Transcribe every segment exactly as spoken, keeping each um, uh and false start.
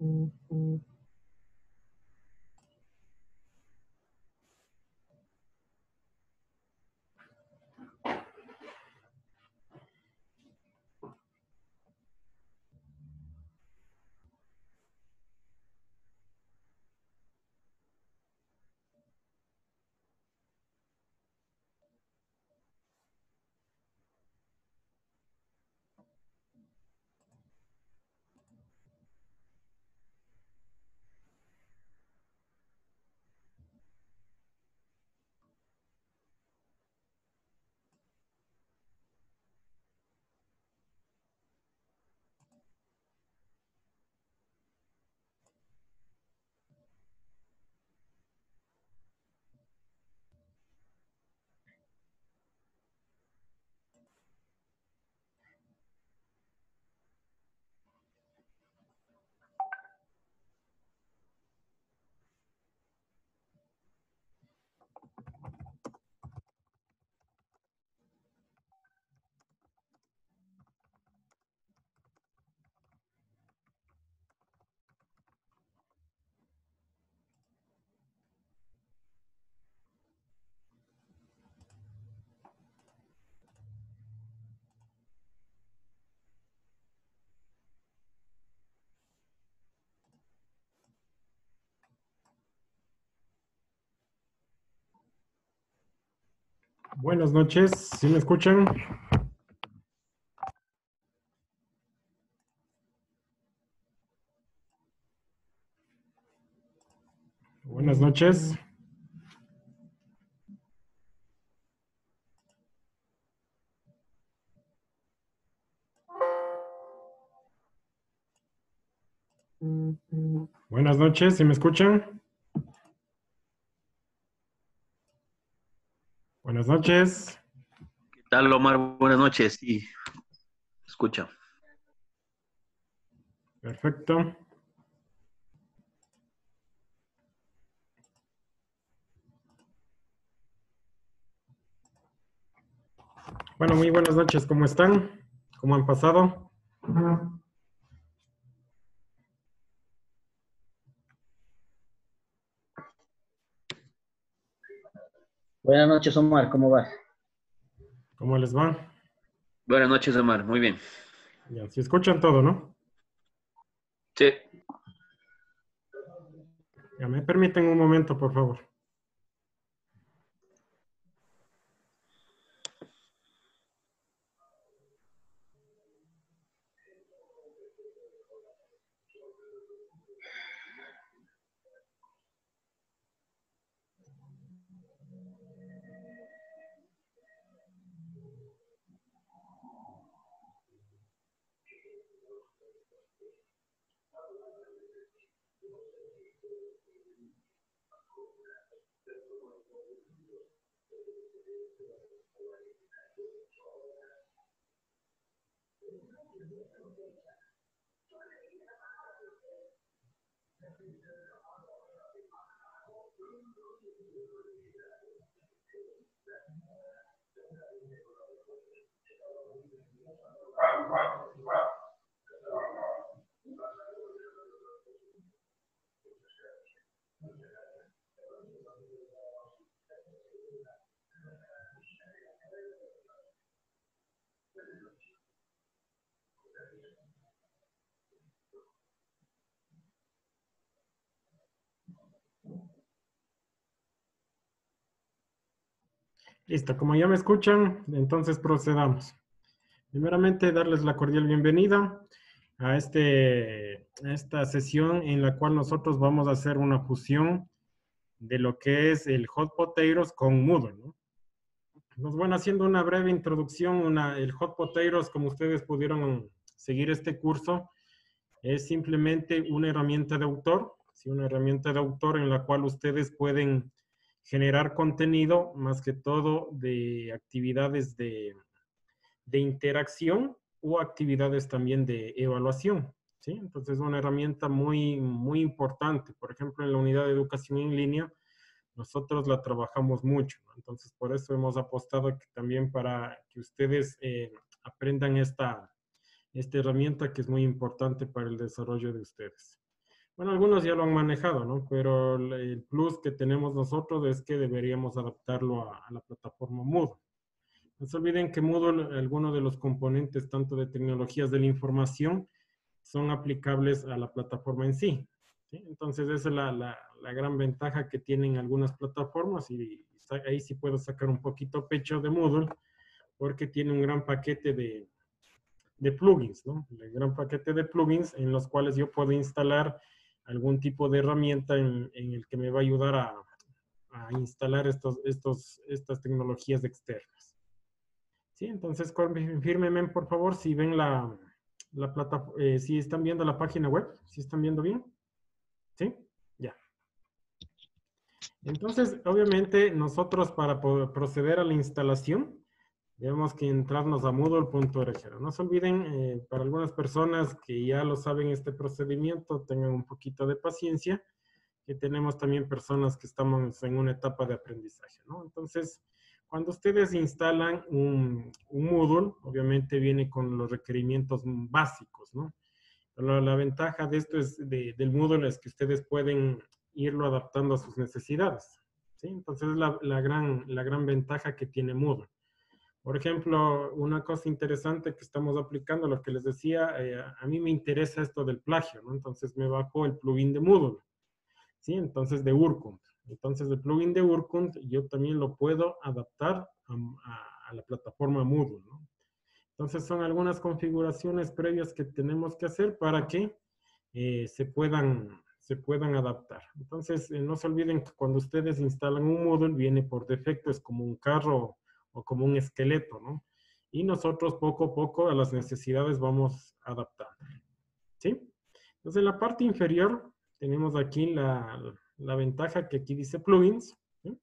Buenas noches, ¿sí me escuchan? Buenas noches. Buenas noches, ¿sí me escuchan? Buenas noches. ¿Qué tal, Omar? Buenas noches. Sí, escucha. Perfecto. Bueno, muy buenas noches, ¿cómo están? ¿Cómo han pasado? Buenas noches, Omar, ¿cómo vas? ¿Cómo les va? Buenas noches, Omar. Muy bien. Ya, sí escuchan todo, ¿no? Sí. Ya, me permiten un momento, por favor. Listo, como ya me escuchan, entonces procedamos. Primeramente, darles la cordial bienvenida a, este, a esta sesión en la cual nosotros vamos a hacer una fusión de lo que es el Hot Potatoes con Moodle, ¿no? Pues bueno, haciendo una breve introducción, una, el Hot Potatoes, como ustedes pudieron seguir este curso, es simplemente una herramienta de autor, ¿sí? Una herramienta de autor en la cual ustedes pueden generar contenido, más que todo de actividades de, de interacción o actividades también de evaluación, ¿sí? Entonces es una herramienta muy, muy importante. Por ejemplo, en la unidad de educación en línea, nosotros la trabajamos mucho, ¿no? Entonces, por eso hemos apostado que también para que ustedes eh, aprendan esta, esta herramienta que es muy importante para el desarrollo de ustedes. Bueno, algunos ya lo han manejado, ¿no? Pero el el plus que tenemos nosotros es que deberíamos adaptarlo a, a la plataforma Moodle. No se olviden que Moodle, algunos de los componentes tanto de tecnologías de la información son aplicables a la plataforma en sí. ¿Sí? Entonces, esa es la, la, la gran ventaja que tienen algunas plataformas y ahí sí puedo sacar un poquito pecho de Moodle porque tiene un gran paquete de, de plugins, ¿no? Un gran paquete de plugins en los cuales yo puedo instalar algún tipo de herramienta en, en el que me va a ayudar a, a instalar estos, estos, estas tecnologías externas. ¿Sí? Entonces, confírmenme, por favor, si ven la, la plataforma, eh, si están viendo la página web, si están viendo bien. ¿Sí? Ya. Entonces, obviamente, nosotros para poder proceder a la instalación, tenemos que entrarnos a moodle punto org. No se olviden, eh, para algunas personas que ya lo saben este procedimiento, tengan un poquito de paciencia, que tenemos también personas que estamos en una etapa de aprendizaje, ¿no? Entonces, cuando ustedes instalan un, un Moodle, obviamente viene con los requerimientos básicos, ¿no? Pero la ventaja de esto es de, del Moodle es que ustedes pueden irlo adaptando a sus necesidades, ¿sí? Entonces, es la, la, gran, la gran ventaja que tiene Moodle. Por ejemplo, una cosa interesante que estamos aplicando, lo que les decía, eh, a mí me interesa esto del plagio, ¿no? Entonces me bajo el plugin de Moodle, ¿sí? Entonces de Urkunt. Entonces el plugin de Urkunt yo también lo puedo adaptar a, a, a la plataforma Moodle, ¿no? Entonces son algunas configuraciones previas que tenemos que hacer para que eh, se, puedan, se puedan adaptar. Entonces eh, no se olviden que cuando ustedes instalan un Moodle viene por defecto, es como un carro o como un esqueleto, ¿no? Y nosotros poco a poco a las necesidades vamos adaptando, ¿sí? Entonces en la parte inferior tenemos aquí la, la ventaja que aquí dice plugins, ¿sí?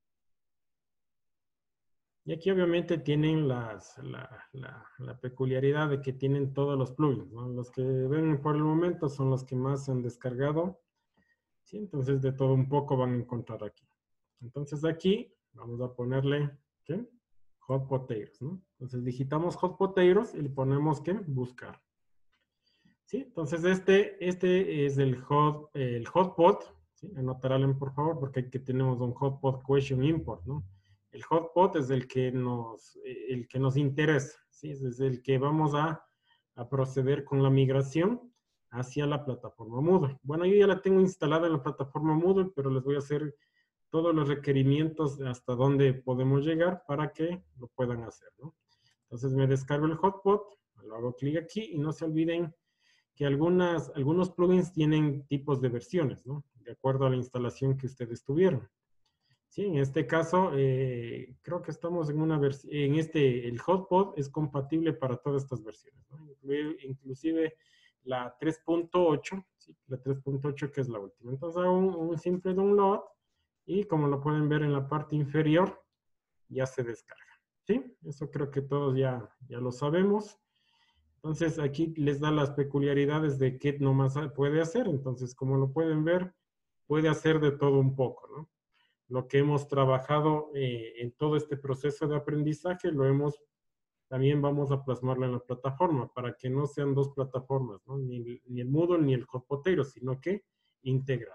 Y aquí obviamente tienen las, la, la, la, peculiaridad de que tienen todos los plugins, ¿no? Los que ven por el momento son los que más se han descargado, ¿sí? Entonces de todo un poco van a encontrar aquí. Entonces aquí vamos a ponerle, ¿qué? Hot Potatoes, ¿no? Entonces digitamos Hot Potatoes y le ponemos, ¿qué? Buscar. ¿Sí? Entonces este, este es el hot, el hotpot, ¿sí? Anotarán por favor porque aquí tenemos un hotpot question import, ¿no? El hotpot es el que nos, el que nos interesa, ¿sí? Es el que vamos a, a proceder con la migración hacia la plataforma Moodle. Bueno, yo ya la tengo instalada en la plataforma Moodle, pero les voy a hacer todos los requerimientos hasta donde podemos llegar para que lo puedan hacer, ¿no? Entonces me descargo el hotpot, lo hago clic aquí y no se olviden que algunas, algunos plugins tienen tipos de versiones, ¿no? De acuerdo a la instalación que ustedes tuvieron. Sí, en este caso, eh, creo que estamos en una versión, en este, el hotpot es compatible para todas estas versiones, ¿no? Inclusive la tres punto ocho, ¿sí? La tres punto ocho que es la última. Entonces hago un, un simple download y como lo pueden ver en la parte inferior, ya se descarga, ¿sí? Eso creo que todos ya, ya lo sabemos. Entonces aquí les da las peculiaridades de qué nomás puede hacer. Entonces, como lo pueden ver, puede hacer de todo un poco, ¿no? Lo que hemos trabajado eh, en todo este proceso de aprendizaje, lo hemos, también vamos a plasmarlo en la plataforma, para que no sean dos plataformas, ¿no? Ni, ni el Moodle ni el Hot Potato, sino que integrado.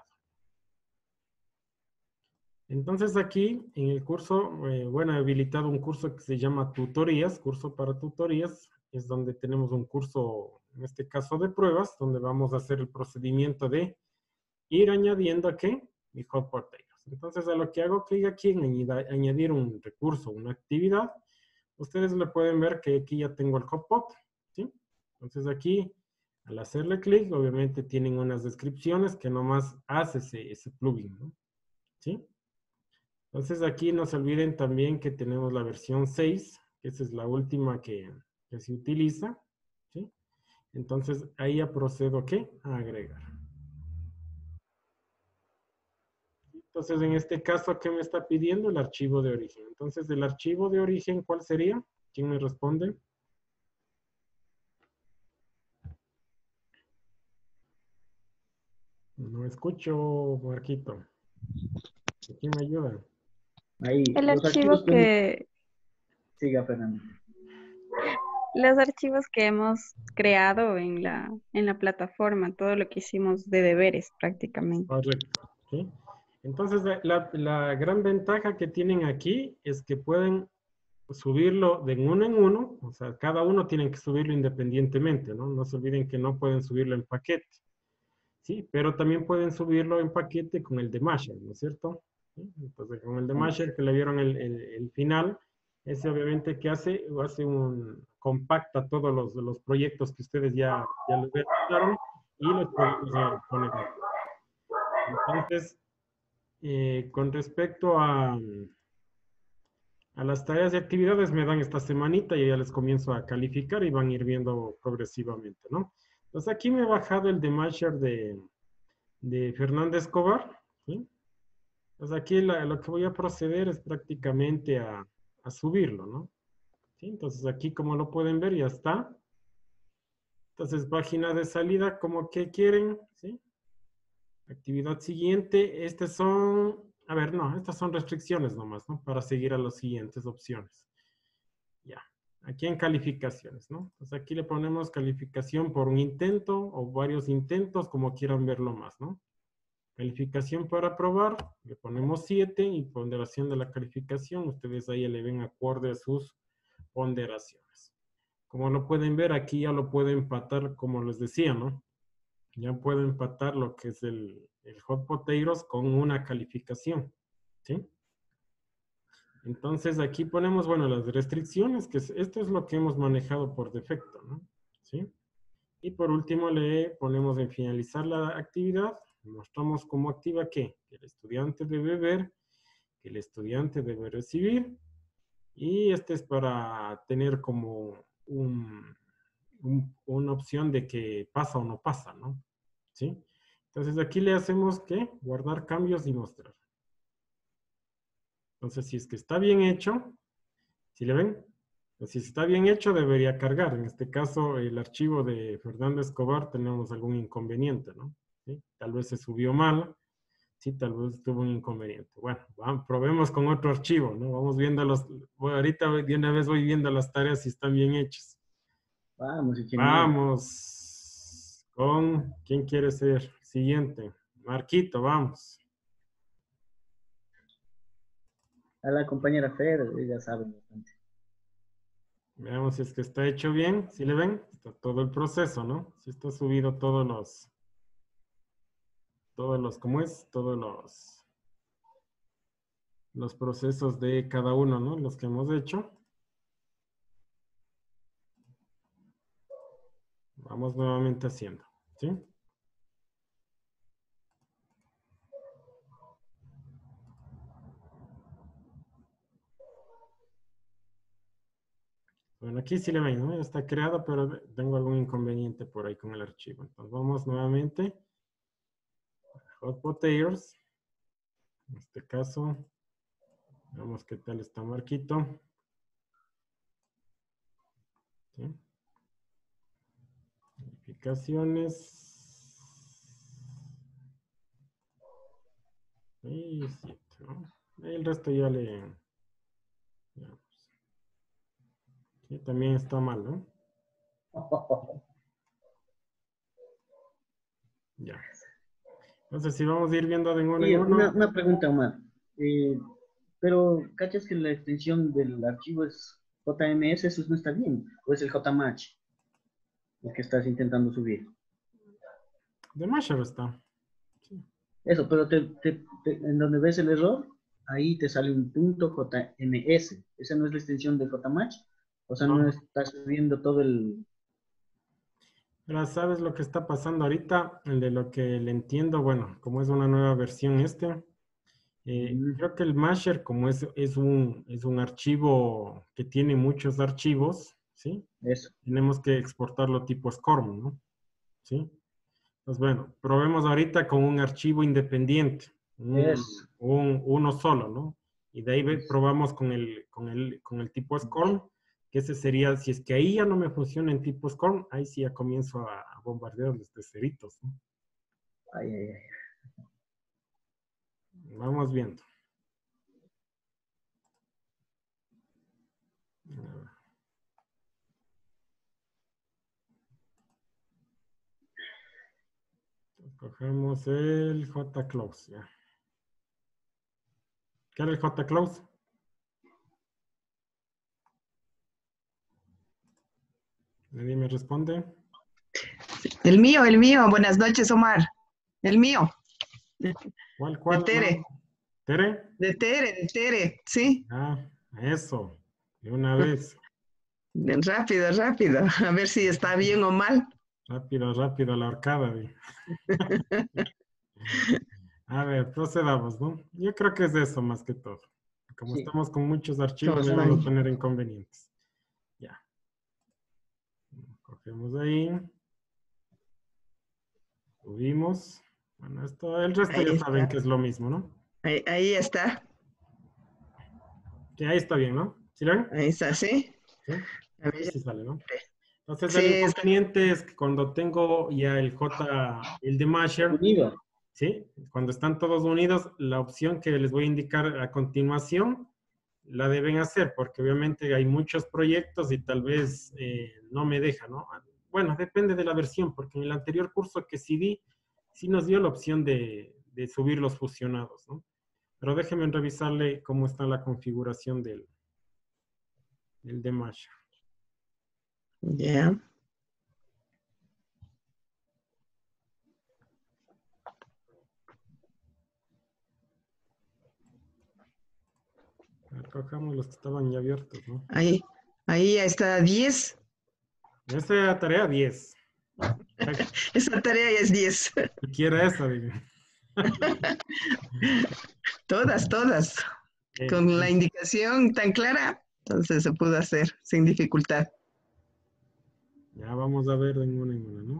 Entonces aquí en el curso, eh, bueno, he habilitado un curso que se llama tutorías, curso para tutorías, es donde tenemos un curso, en este caso de pruebas, donde vamos a hacer el procedimiento de ir añadiendo aquí mi hot potatoes. Entonces a lo que hago clic aquí en añadir un recurso, una actividad, ustedes le pueden ver que aquí ya tengo el hot pot, ¿sí? Entonces aquí, al hacerle clic, obviamente tienen unas descripciones que nomás hace ese, ese plugin, ¿no? ¿Sí? Entonces aquí no se olviden también que tenemos la versión seis, que esa es la última que, que se utiliza, ¿sí? Entonces ahí ya procedo, ¿qué? A agregar. Entonces en este caso, ¿qué me está pidiendo? El archivo de origen. Entonces el archivo de origen, ¿cuál sería? ¿Quién me responde? No escucho, Marquito. ¿Quién me ayuda? Ahí, El los archivo archivos que, Siga, Fernando. los archivos que hemos creado en la, en la plataforma, todo lo que hicimos de deberes prácticamente. Correcto. ¿Sí? Entonces, la, la- la gran ventaja que tienen aquí es que pueden subirlo de uno en uno, o sea, cada uno tiene que subirlo independientemente, ¿no? No se olviden que no pueden subirlo en paquete, ¿sí? Pero también pueden subirlo en paquete con el de Masher, ¿no es cierto? ¿Sí? Entonces, con el de Masher que le vieron el, el- el final, ese obviamente que hace, hace un, compacta todos los, los proyectos que ustedes ya, ya los realizaron y los podemos eh, poner aquí. Entonces, eh, con respecto a, a las tareas y actividades, me dan esta semanita y ya les comienzo a calificar y van a ir viendo progresivamente, ¿no? Entonces, aquí me he bajado el de Masher de, de Fernández Escobar, ¿sí? Entonces, aquí la- lo que voy a proceder es prácticamente a, a subirlo, ¿no? ¿Sí? Entonces, aquí como lo pueden ver, ya está. Entonces, página de salida, como que quieren, ¿sí? Actividad siguiente, estas son, a ver, no, estas son restricciones nomás, ¿no? Para seguir a las siguientes opciones. Ya, aquí en calificaciones, ¿no? Entonces aquí le ponemos calificación por un intento o varios intentos, como quieran verlo más, ¿no? Calificación para aprobar, le ponemos siete y ponderación de la calificación, ustedes ahí le ven acorde a sus ponderaciones. Como lo pueden ver, aquí ya lo puede empatar, como les decía, ¿no? Ya puedo empatar lo que es el, el Hot Potatoes con una calificación, ¿sí? Entonces aquí ponemos, bueno, las restricciones, que es, esto es lo que hemos manejado por defecto, ¿no? ¿Sí? Y por último le ponemos en finalizar la actividad, mostramos como activa que, que el estudiante debe ver, que el estudiante debe recibir, y este es para tener como un, un- una opción de que pasa o no pasa, ¿no? ¿Sí? Entonces aquí le hacemos que guardar cambios y mostrar. Entonces si es que está bien hecho, ¿sí le ven? Pues si está bien hecho debería cargar. En este caso el archivo de Fernando Escobar tenemos algún inconveniente, ¿no? ¿Sí? Tal vez se subió mal, sí, tal vez tuvo un inconveniente. Bueno, vamos, probemos con otro archivo, ¿no? Vamos viendo los, bueno, ahorita de una vez voy viendo las tareas si están bien hechas. Vamos, ingeniero. Vamos con, ¿quién quiere ser? Siguiente. Marquito, vamos. A la compañera Fer, ella sabe bastante. Veamos si es que está hecho bien. ¿Sí le ven? Está todo el proceso, ¿no? Si está subido todos los, todos los, ¿cómo es? Todos los, los procesos de cada uno, ¿no? Los que hemos hecho. Vamos nuevamente haciendo, ¿sí? Bueno, aquí sí le ven, ¿no? Ya está creado, pero tengo algún inconveniente por ahí con el archivo. Entonces vamos nuevamente. Hot Potatoes. En este caso, veamos qué tal está Marquito. ¿Sí? Verificaciones. Y siete, ¿no? El resto ya le... ya. Sí, también está mal, ¿no? Ya. Entonces, si vamos a ir viendo de uno Y en una, uno, una pregunta, Omar. Eh, pero, ¿cachas que la extensión del archivo es J M S? Eso no está bien. ¿O es el J M A T C el que estás intentando subir? de Masher está. Sí. Eso, pero te, te- te- en donde ves el error, ahí te sale un punto J M S. ¿Esa no es la extensión de J M A T C? O sea, no No. estás subiendo todo el... Pero ¿sabes lo que está pasando ahorita? De lo que le entiendo, bueno, como es una nueva versión este, eh, Mm, creo que el Masher, como es, es un, es un archivo que tiene muchos archivos, ¿sí? eso. Tenemos que exportarlo tipo SCORM, ¿no? ¿Sí? Pues bueno, probemos ahorita con un archivo independiente, Eso. un, un- uno solo, ¿no? Y de ahí ve- probamos con el, con el, con el tipo SCORM, que ese sería, si es que ahí ya no me funciona en tipo SCORM, ahí sí ya comienzo a, a bombardear desde ceritos, ¿no? Ay, ay, ay. Vamos viendo. A ver. Cogemos el J-Close, ya. ¿Qué era el J-Close? Nadie me responde. El mío, el mío. Buenas noches, Omar. El mío. ¿Cuál, De cuál? Tere. No. ¿Tere? De Tere, de Tere. Sí. Ah, eso. De una vez. Rápido, rápido. A ver si está bien o mal. Rápido, rápido, la horcada. di. A ver, procedamos, ¿no? Yo creo que es eso más que todo. Como Sí. estamos con muchos archivos, Todos no vamos a van. tener inconvenientes. Ya. Cogemos ahí. Subimos. Bueno, esto, el resto Ahí ya saben está. que es lo mismo, ¿no? Ahí, ahí está. Que ahí está bien, ¿no? ¿Sí lo ven? Ahí está, ¿sí? Sí. A ver, Ahí sí sale, ¿no? Entonces sí, el está inconveniente es que cuando tengo ya el J, el de Masher, Unido. ¿sí? Cuando están todos unidos, la opción que les voy a indicar a continuación la deben hacer, porque obviamente hay muchos proyectos y tal vez eh, no me deja, ¿no? Bueno, depende de la versión, porque en el anterior curso que sí di, sí nos dio la opción de, de subir los fusionados, ¿no? Pero déjenme revisarle cómo está la configuración del, del de Masher. Ya. A ver, cojamos los que estaban ya abiertos, ¿no? Ahí, ahí ya está diez. Esa tarea diez. Perfecto. Esa tarea ya es diez. Siquiera esa, digo. Todas, todas. Bien, Con la entonces, indicación tan clara, entonces se pudo hacer sin dificultad. ya vamos a ver en una en una, ¿no?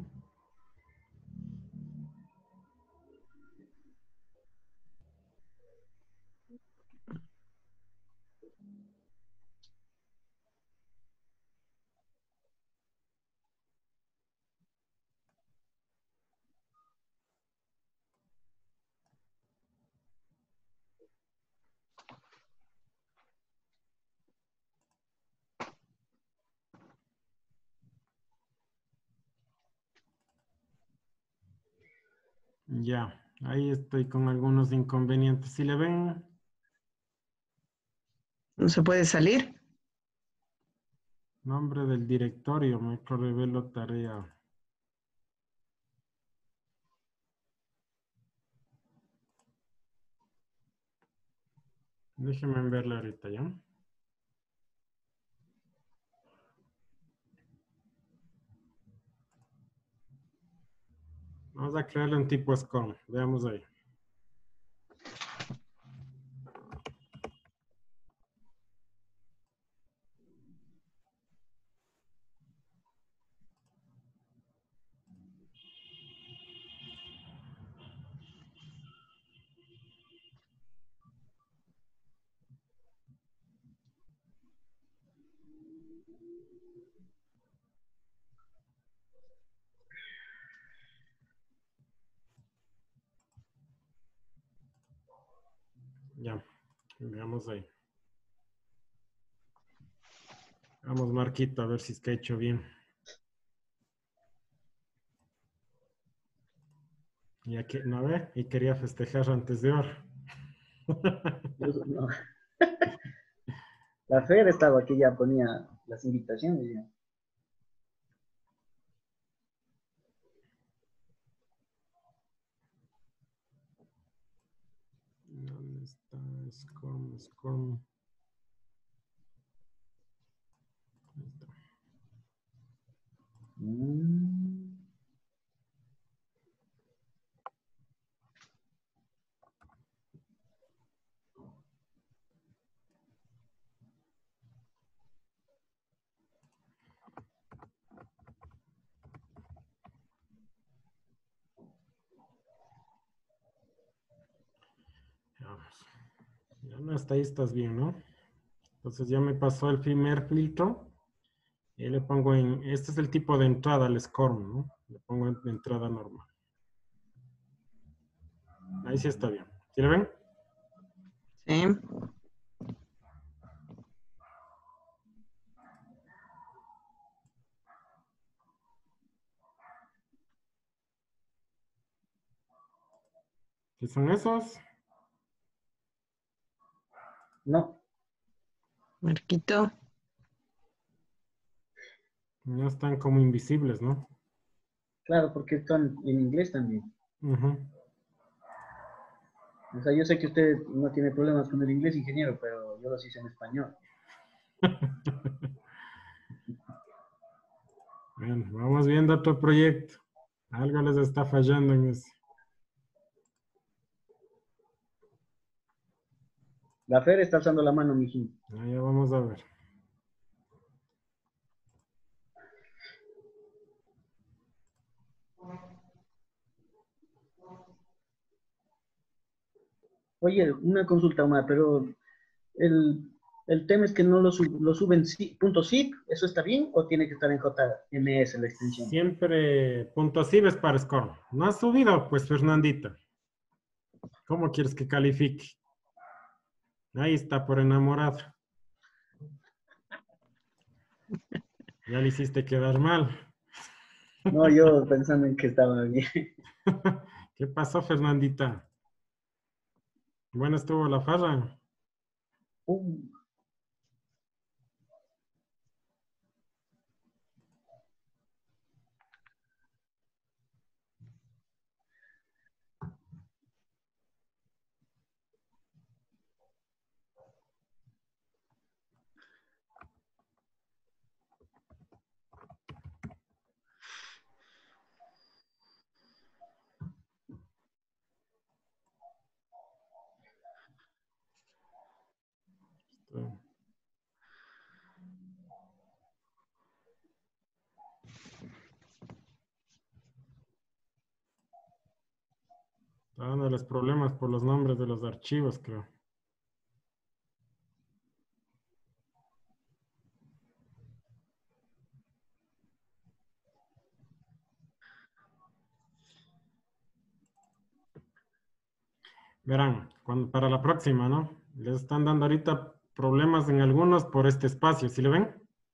Ya, ahí estoy con algunos inconvenientes. Si le ven, No se puede salir. nombre del directorio, me revelo tarea. Déjenme verla ahorita, ¿ya? Vamos a crearle un tipo SCORM. Veamos ahí. Ya, veamos ahí. Vamos, Marquito, a ver si es que ha hecho bien. Ya que, no ve, y quería festejar antes de ahora. No. La Fer estaba aquí, ya ponía las invitaciones. Ya. ¿Dónde está SCORM? SCORM. Ahí está. Mm. Veamos. Ya no, hasta ahí estás bien, ¿no? Entonces ya me pasó el primer filtro. Y le pongo en, este es el tipo de entrada al SCORM, ¿no? Le pongo en entrada normal. Ahí sí está bien. ¿Sí le ven? Sí. ¿Qué son esos? No, Marquito. Ya están como invisibles, ¿no? claro, porque están en inglés también. Ujú. O sea, yo sé que usted no tiene problemas con el inglés, ingeniero, pero yo los hice en español. Bueno, vamos viendo otro proyecto. Algo les está fallando en ese. La Fer está alzando la mano, mijín. Ah, ya vamos a ver. Oye, una consulta más, pero el, el tema es que no lo, sub- lo suben si- punto zip, ¿eso está bien o tiene que estar en J M S la extensión? Siempre puntos cives para score. ¿No has subido? Pues Fernandita. ¿Cómo quieres que califique? Ahí está por enamorado. Ya le hiciste quedar mal. No, yo pensando en que estaba bien. ¿Qué pasó, Fernandita? Bueno, estuvo la farra. Uh, Está dándoles problemas por los nombres de los archivos, creo. Verán, cuando, para la próxima, ¿no? Les están dando ahorita problemas en algunos por este espacio. ¿Sí le ven?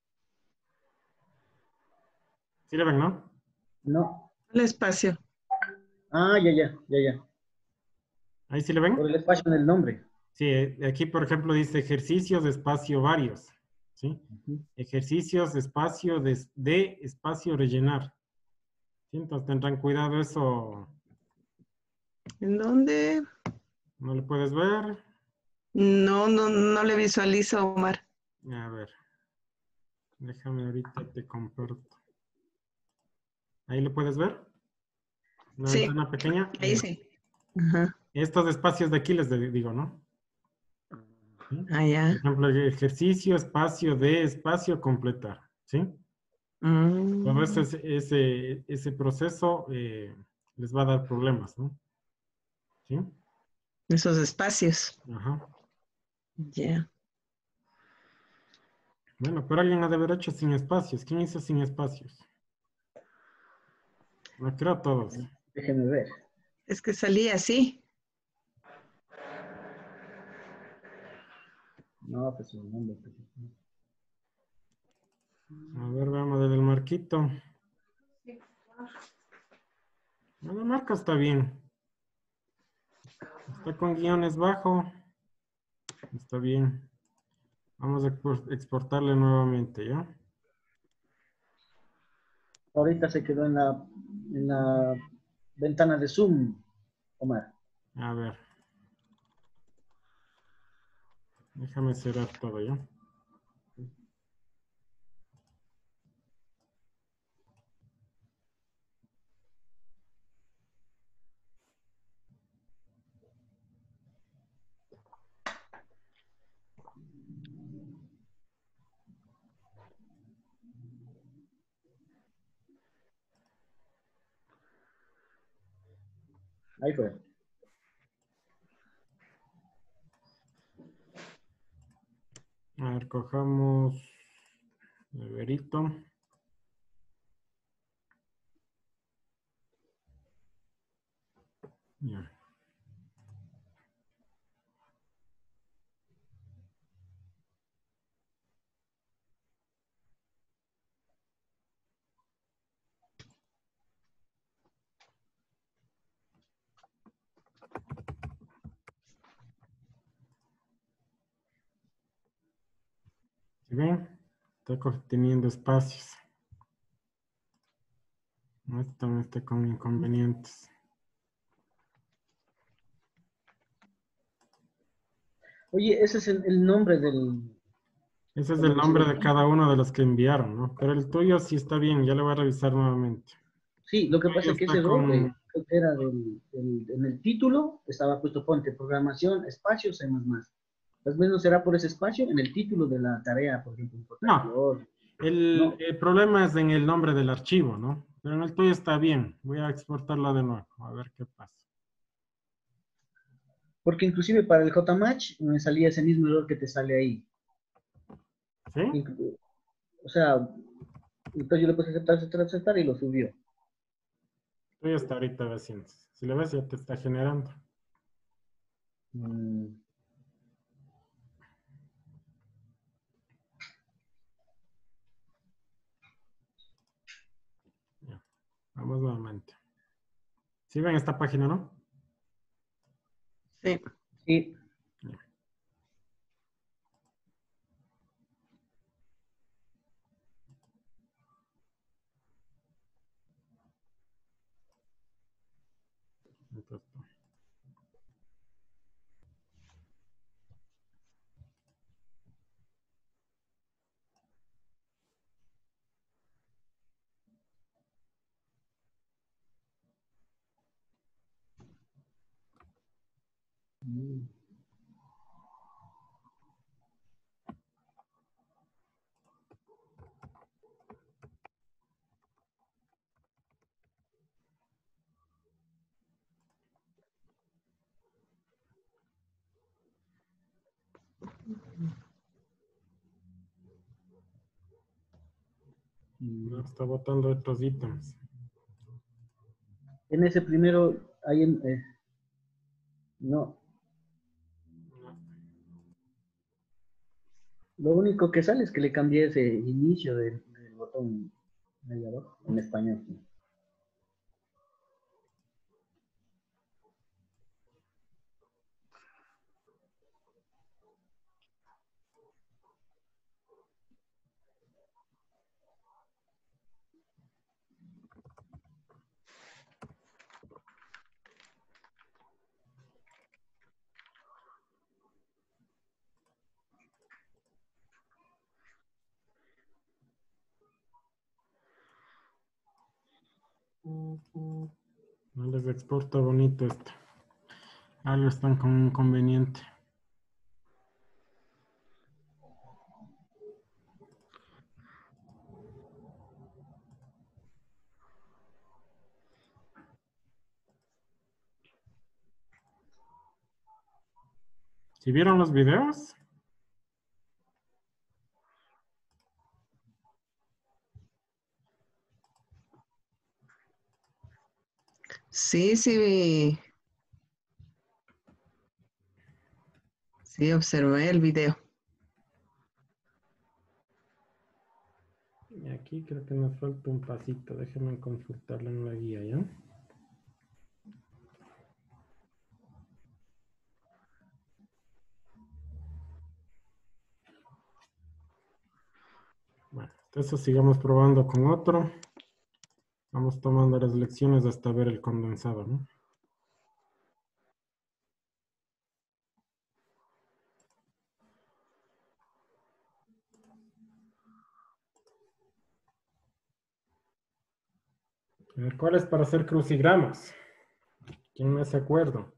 ¿Sí le ven, no? no. El espacio. Ah, ya, ya, ya, ya. ¿Ahí sí le Por ven? el espacio en el nombre. Sí, eh, aquí, por ejemplo, dice ejercicios de espacio varios. ¿Sí? Ujú. Ejercicios de espacio de, de espacio rellenar. ¿Sí? Entonces tendrán cuidado eso. ¿En dónde? ¿No le puedes ver? No, no, no le visualizo, Omar. A ver. Déjame ahorita te comparto. ¿Ahí le puedes ver? Una Sí, ventana pequeña. ahí Ya. sí. Ajá. Estos espacios de aquí les de- digo, ¿no? ¿Sí? Ah, Por ya. ejemplo, ejercicio, espacio de espacio, completar. ¿Sí? Todo eso Mm, es- ese, ese proceso eh, les va a dar problemas, ¿no? ¿Sí? esos espacios. Ajá. Ya. Bueno, pero alguien ha de haber hecho sin espacios. ¿Quién hizo sin espacios? No creo todos. Déjeme ver. Es que salía así. No, pues el nombre. Pues, A ver, veamos desde el marquito. Bueno, el marco está bien. Está con guiones bajo. Está bien. Vamos a expor- exportarle nuevamente, ¿ya? ahorita se quedó en la, en la ventana de Zoom, Omar. A ver. Déjame cerrar todo, ¿ya? Ahí fue. A ver, cojamos el verito. Ya. ¿Sí ven? Está co- teniendo espacios. No está, está con inconvenientes. Oye, ese es el, el nombre del... Ese es como el decir, nombre el de cada uno de los que enviaron, ¿no? Pero el tuyo sí está bien, ya lo voy a revisar nuevamente. Sí, lo que El tuyo pasa es que ese está error eh, con... creo que era del, del- en el título, estaba puesto ponte programación, espacio, C++. Tal vez no será por ese espacio en el título de la tarea, por ejemplo, No, importación. el, No, el problema es en el nombre del archivo, ¿no? Pero en el tuyo está bien. Voy a exportarlo de nuevo, a ver qué pasa. porque inclusive para el JMatch me salía ese mismo error que te sale ahí. ¿Sí? Inclu- O sea, entonces yo le puse aceptar, aceptar, aceptar y lo subió. El tuyo está ahorita haciendo. Si lo ves, ya te está generando. Mm, Ya, vamos nuevamente. ¿Sí ven esta página, no? Sí. sí, Ya. Entonces, no, mm. está botando otros ítems. En ese primero, hay en, eh, no, lo único que sale es que le cambié ese inicio del, del botón ahí abajo, en español. Sí. No les exporta bonito esto. Algo están con un inconveniente. ¿Si vieron los videos? Sí, sí, sí, observé el video. Y aquí creo que nos falta un pasito. Déjenme consultarlo en la guía, ¿ya? Bueno, entonces sigamos probando con otro. Vamos tomando las lecciones hasta ver el condensado, ¿no? A ver, ¿cuál es para hacer crucigramas? ¿Quién me hace acuerdo?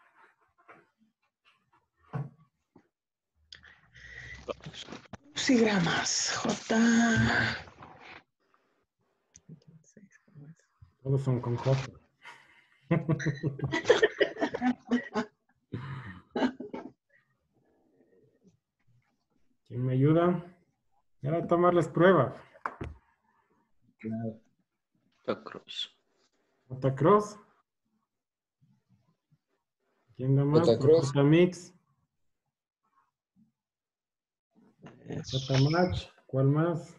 Crucigramas, J. Todos son con J. ¿Quién me ayuda? Era tomarles prueba. Claro. Tacros. J Cross. ¿Quién da más? J-Cross. J Mix. Eso. J Match. ¿Cuál más?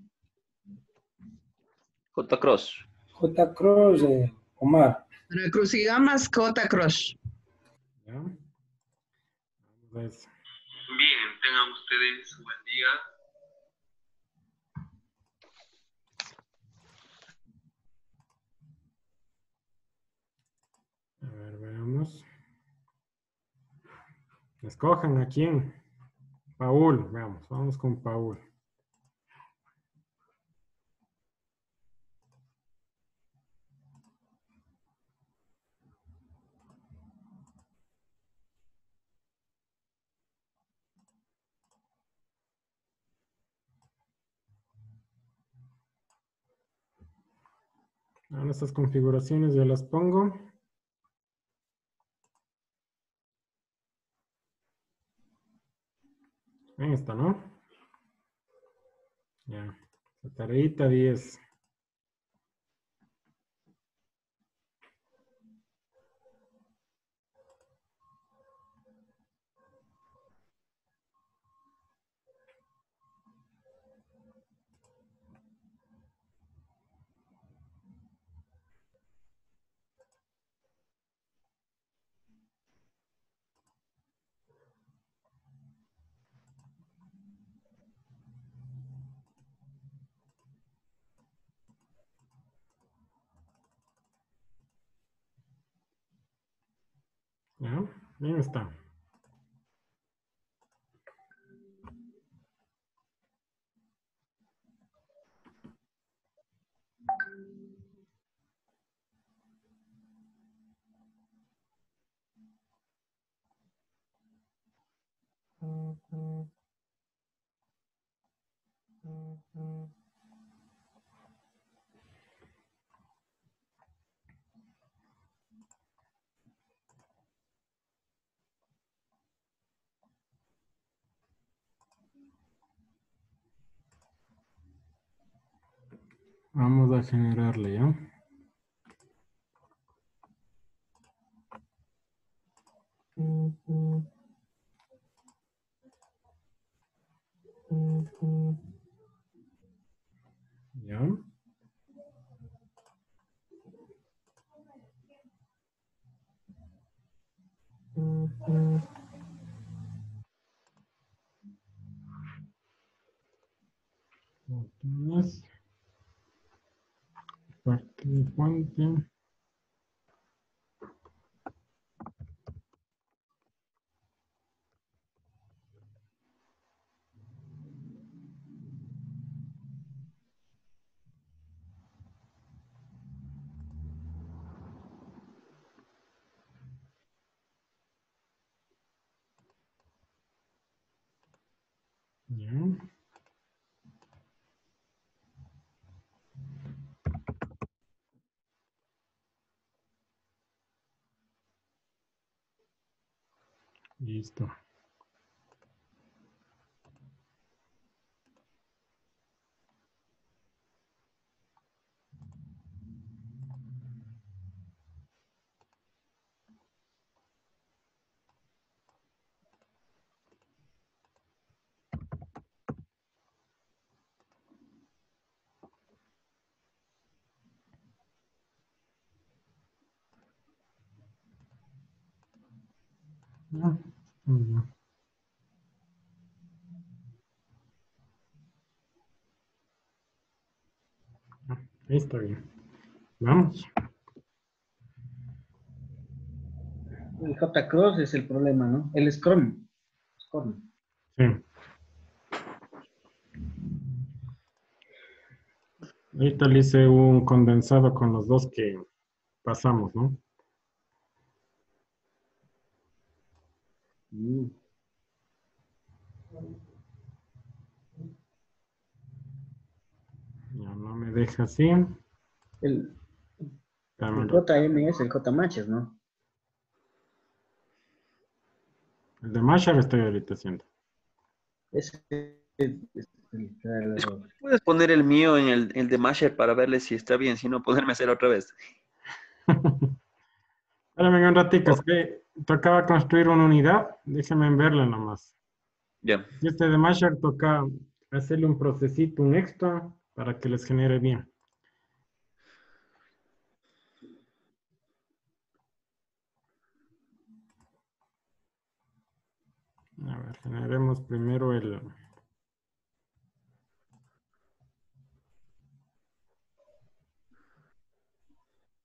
J Cross. J. Cross, eh, Omar. Para crucigramas, J. Crush. ¿Ya? Vamos a eso. Bien, tengan ustedes buen día. Escojan a quién. Paul, veamos, vamos con Paul. Ahora estas configuraciones ya las pongo. Ahí está, ¿no? Ya. La tareita diez. Ya, ahí está. Vamos a generarle, ¿ya? ¿Ya? Botones. Parte de fuente. ¿Ya? Listo. Ya. Muy bien. Ah, ahí está bien. Vamos. El J-Cross es el problema, ¿no? El Scrum. Scrum. Sí. Ahorita le hice un condensado con los dos que pasamos, ¿no? Mm. Ya no me deja así. El, el Dámelo. J M es el J-Matches, ¿no? El de Mashar estoy ahorita haciendo. Ese es, es el, el error. Puedes poner el mío en el, el de Masher para verle si está bien, si no, ponerme a hacer otra vez. Espérame un ratito, Oh, es que tocaba construir una unidad. Déjenme verla nomás. ya. Y este de Mashar toca hacerle un procesito, un extra, para que les genere bien. A ver, generemos primero el,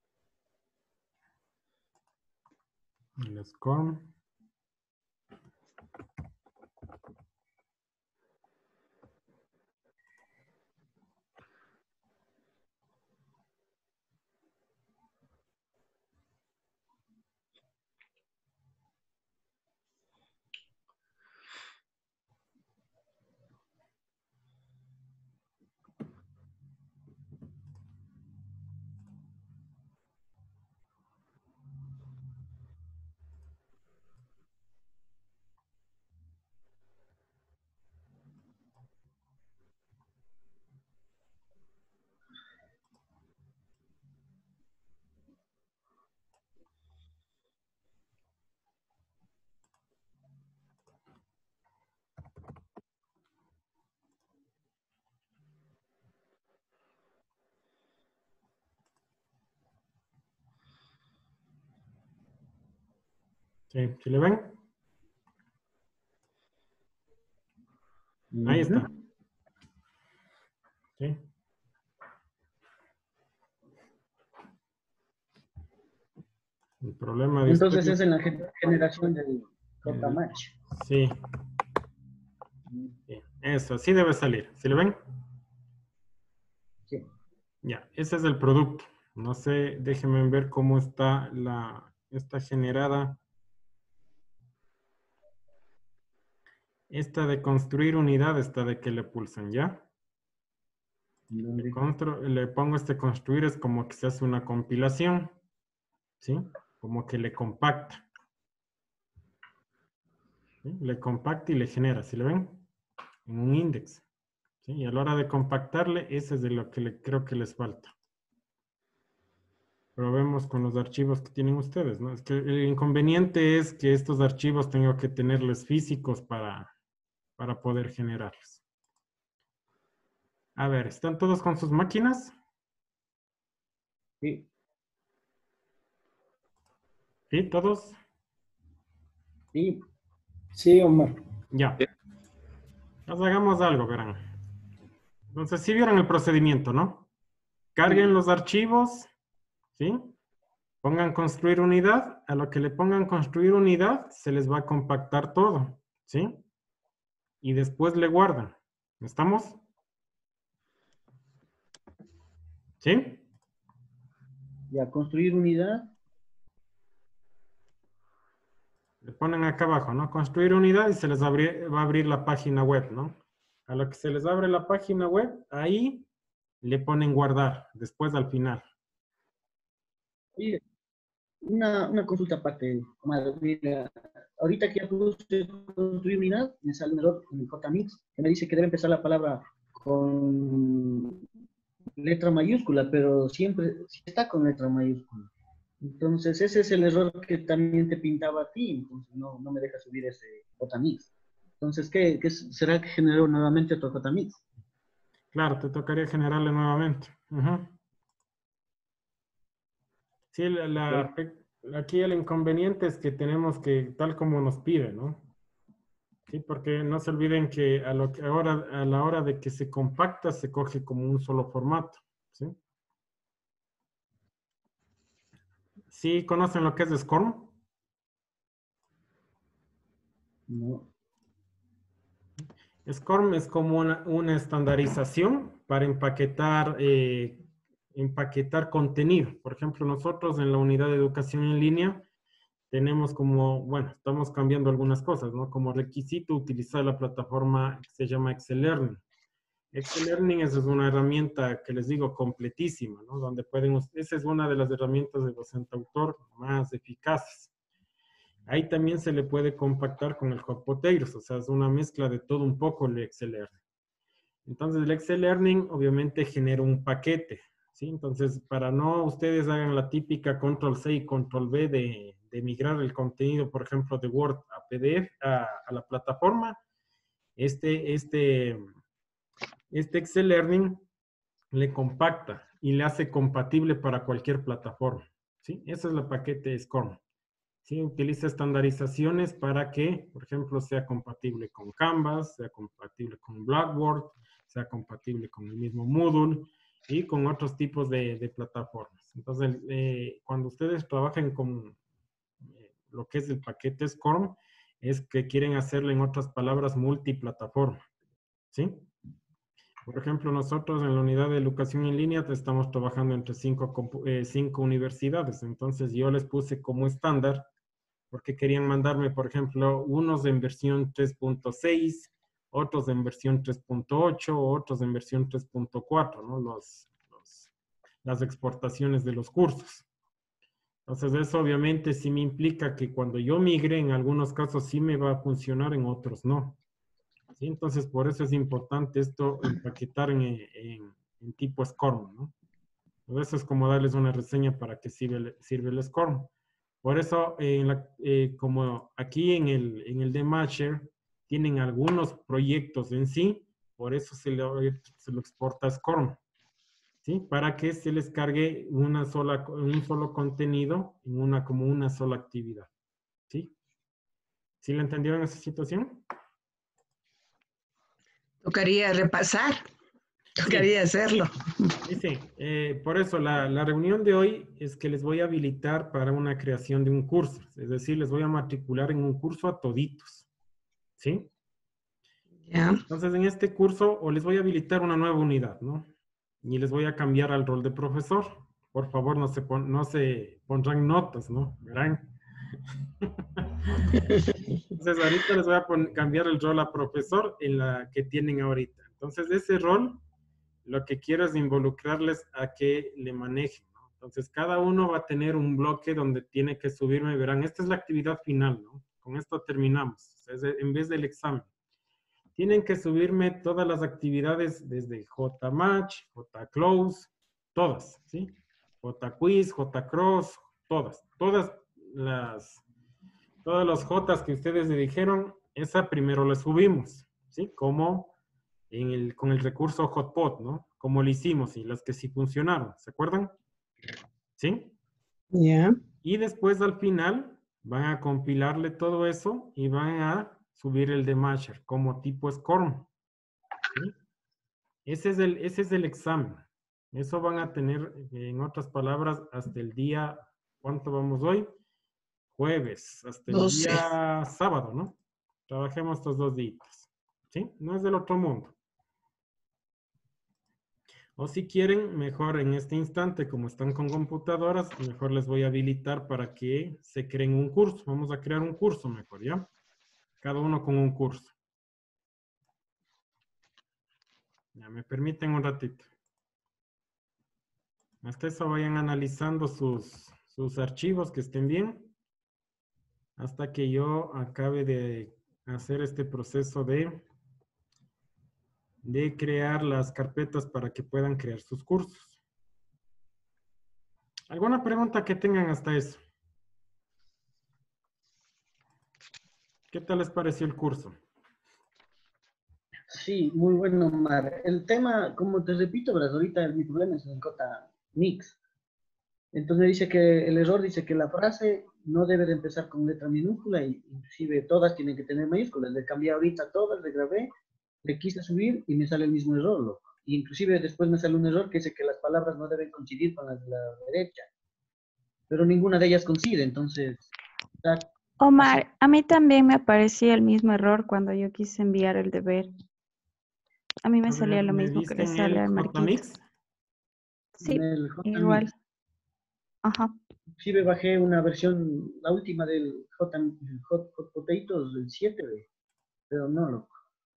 el score. ¿Sí? ¿Sí le ven? Ahí está. ¿Sí? El problema de Entonces ustedes- es en la gen- generación del JMatch. Sí. Sí, eso, sí debe salir. ¿Sí le ven? Sí. Ya, ese es el producto. No sé, déjenme ver cómo está la, está generada. Esta de construir unidad, esta de que le pulsan, ¿ya? Le, ¿Dónde? constru- le pongo este construir, es como que se hace una compilación, ¿sí? Como que le compacta. ¿Sí? Le compacta y le genera, ¿sí le ven? En un índice. ¿Sí? Y a la hora de compactarle, ese es de lo que le, creo que les falta. Probemos con los archivos que tienen ustedes, ¿no? Es que el inconveniente es que estos archivos tengo que tenerlos físicos para, para poder generarlos. A ver, ¿están todos con sus máquinas? Sí. ¿Sí? ¿Todos? Sí. Sí, Omar. Ya. Nos hagamos algo, verán. Entonces, sí vieron el procedimiento, ¿no? Carguen los archivos, ¿sí? Pongan construir unidad. A lo que le pongan construir unidad, se les va a compactar todo, ¿sí? Y después le guardan. ¿Estamos? ¿Sí? Ya, construir unidad. Le ponen acá abajo, ¿no? Construir unidad y se les abri- va a abrir la página web, ¿no? A lo que se les abre la página web, ahí le ponen guardar, después al final. Oye, una, una consulta aparte, Omar. Mira, ahorita que ya puse construir unidad, me sale un error en el JMix que me dice que debe empezar la palabra con letra mayúscula, pero siempre sí está con letra mayúscula. Entonces, ese es el error que también te pintaba a ti, entonces no, no me deja subir ese JMix. Entonces, ¿qué, qué es- será que generó nuevamente otro JMix? Claro, te tocaría generarle nuevamente. Ujú. Sí, la, la Ok. pe- aquí el inconveniente es que tenemos que, tal como nos pide, ¿no? Sí, porque no se olviden que a, lo que ahora, a la hora de que se compacta, se coge como un solo formato, ¿sí? ¿Sí conocen lo que es SCORM? No. SCORM es como una, una estandarización para empaquetar, eh, empaquetar contenido. Por ejemplo, nosotros en la unidad de educación en línea tenemos como, bueno, estamos cambiando algunas cosas, ¿no? Como requisito utilizar la plataforma que se llama Excel Learning. Excel Learning es una herramienta que les digo completísima, ¿no? Donde pueden, esa es una de las herramientas de docente autor más eficaces. Ahí también se le puede compactar con el Hot Potatoes, o sea, es una mezcla de todo un poco el Excel Learning. Entonces, el Excel Learning obviamente genera un paquete, ¿sí? Entonces, para no ustedes hagan la típica control C y control V de, de migrar el contenido, por ejemplo, de Word a P D F, a, a la plataforma, este, este, este Excel Learning le compacta y le hace compatible para cualquier plataforma, ¿sí? Ese es el paquete SCORM. ¿Sí? Utiliza estandarizaciones para que, por ejemplo, sea compatible con Canvas, sea compatible con Blackboard, sea compatible con el mismo Moodle y con otros tipos de, de plataformas. Entonces, eh, cuando ustedes trabajen con eh, lo que es el paquete SCORM, es que quieren hacerlo, en otras palabras, multiplataforma. ¿Sí? Por ejemplo, nosotros en la unidad de educación en línea estamos trabajando entre cinco, eh, cinco universidades. Entonces, yo les puse como estándar porque querían mandarme, por ejemplo, unos en versión tres punto seis, otros en versión tres punto ocho, otros en versión tres punto cuatro, ¿no? Los, los, las exportaciones de los cursos. Entonces, eso obviamente sí me implica que cuando yo migre, en algunos casos sí me va a funcionar, en otros no. ¿Sí? Entonces, por eso es importante esto empaquetar en, en, en tipo SCORM, ¿no? Eso es como darles una reseña para que sirve, sirve el SCORM. Por eso, eh, la, eh, como aquí en el, en el DMatcher tienen algunos proyectos en sí, por eso se, le, se lo exporta a SCORM, ¿sí? Para que se les cargue una sola, un solo contenido en una, como una sola actividad, ¿sí? ¿Sí lo entendieron esa situación? Tocaría repasar. Tocaría hacerlo. Sí, sí. Eh, por eso la, la reunión de hoy es que les voy a habilitar para una creación de un curso. Es decir, les voy a matricular en un curso a toditos. ¿Sí? Ya. Entonces, en este curso, o les voy a habilitar una nueva unidad, ¿no? Y les voy a cambiar al rol de profesor. Por favor, no se, pon, no se pondrán notas, ¿no? Verán. Entonces, ahorita les voy a pon, cambiar el rol a profesor en la que tienen ahorita. Entonces, ese rol, lo que quiero es involucrarles a que le manejen, ¿no? Entonces, cada uno va a tener un bloque donde tiene que subirme. Verán, esta es la actividad final, ¿no? Con esto terminamos. O sea, en vez del examen. Tienen que subirme todas las actividades desde JMatch, JClose, todas, ¿sí? JQuiz, JCross, todas. Todas las, todos los Jotas que ustedes me dijeron, esa primero la subimos, ¿sí? Como en el, con el recurso Hotpot, ¿no? Como lo hicimos y las que sí funcionaron, ¿se acuerdan? ¿Sí? Ya. Yeah. Y después al final van a compilarle todo eso y van a subir el de Masher como tipo SCORM. ¿Sí? Ese es el, ese es el examen. Eso van a tener, en otras palabras, hasta el día, ¿cuánto vamos hoy? Jueves, hasta el doce. Día sábado, ¿no? Trabajemos estos dos días. ¿Sí? No es del otro mundo. O si quieren, mejor en este instante, como están con computadoras, mejor les voy a habilitar para que se creen un curso. Vamos a crear un curso mejor, ¿ya? Cada uno con un curso. Ya, me permiten un ratito. Hasta eso vayan analizando sus, sus archivos que estén bien. Hasta que yo acabe de hacer este proceso de, de crear las carpetas para que puedan crear sus cursos. ¿Alguna pregunta que tengan hasta eso? ¿Qué tal les pareció el curso? Sí, muy bueno, Omar. El tema, como te repito, ¿verdad? Ahorita mi problema es el J Mix. Entonces me dice que el error dice que la frase no debe de empezar con letra minúscula, y inclusive todas tienen que tener mayúsculas. Le cambié ahorita todas, le grabé, le quise subir y me sale el mismo error, loco. Y inclusive después me sale un error que dice que las palabras no deben coincidir con las de la derecha. Pero ninguna de ellas coincide, entonces... Está Omar, así. a mí también me aparecía el mismo error cuando yo quise enviar el deber. A mí me A salía ver, lo ¿me mismo que le dicen sale el al Marquito. J-Mix? Sí, En el J igual. Mix. Ajá. Sí, me bajé una versión, la última del J, Hot, Hot Potatoes, del siete, pero no, loco.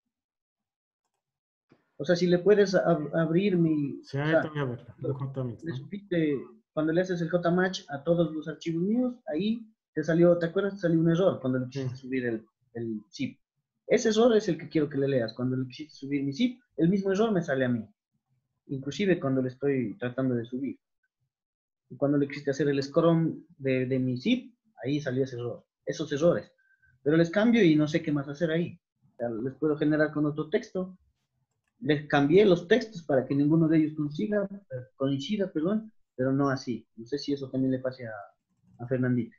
O sea, si le puedes ab abrir mi... Sí, O ahí sea, voy a ver, un J-Mix, le ¿no? supiste, cuando le haces el J-Match a todos los archivos míos, ahí te salió, ¿te acuerdas? Te salió un error cuando le quisiste Sí. subir el, el zip. Ese error es el que quiero que le leas. Cuando le quisiste subir mi zip, el mismo error me sale a mí. Inclusive cuando le estoy tratando de subir. Y cuando le quisiste hacer el scrum de, de mi zip, ahí salió ese error. Esos errores. Pero les cambio y no sé qué más hacer ahí. O sea, les puedo generar con otro texto. Les cambié los textos para que ninguno de ellos coincida, coincida, perdón, pero no así. No sé si eso también le pase a, a Fernandita.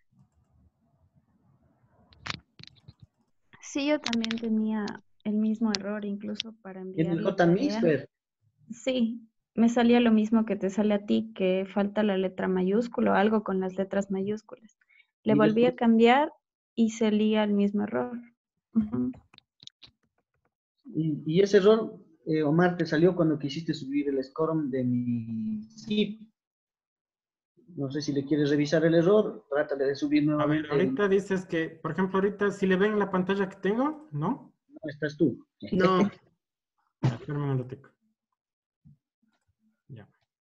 Sí, yo también tenía el mismo error, incluso para En enviar el la J Mix, tarea. Fer, Sí, me salía lo mismo que te sale a ti, que falta la letra mayúscula o algo con las letras mayúsculas. Le y volví a después, cambiar y salía el mismo error. Ujú. y, y ese error, eh, Omar, te salió cuando quisiste subir el scrum de mi zip. No sé si le quieres revisar el error, trátale de subir A ver, nuevamente el... ahorita dices que, por ejemplo, ahorita si le ven la pantalla que tengo, ¿no? No, estás tú. No. Ya, espérame un ratito. Ya.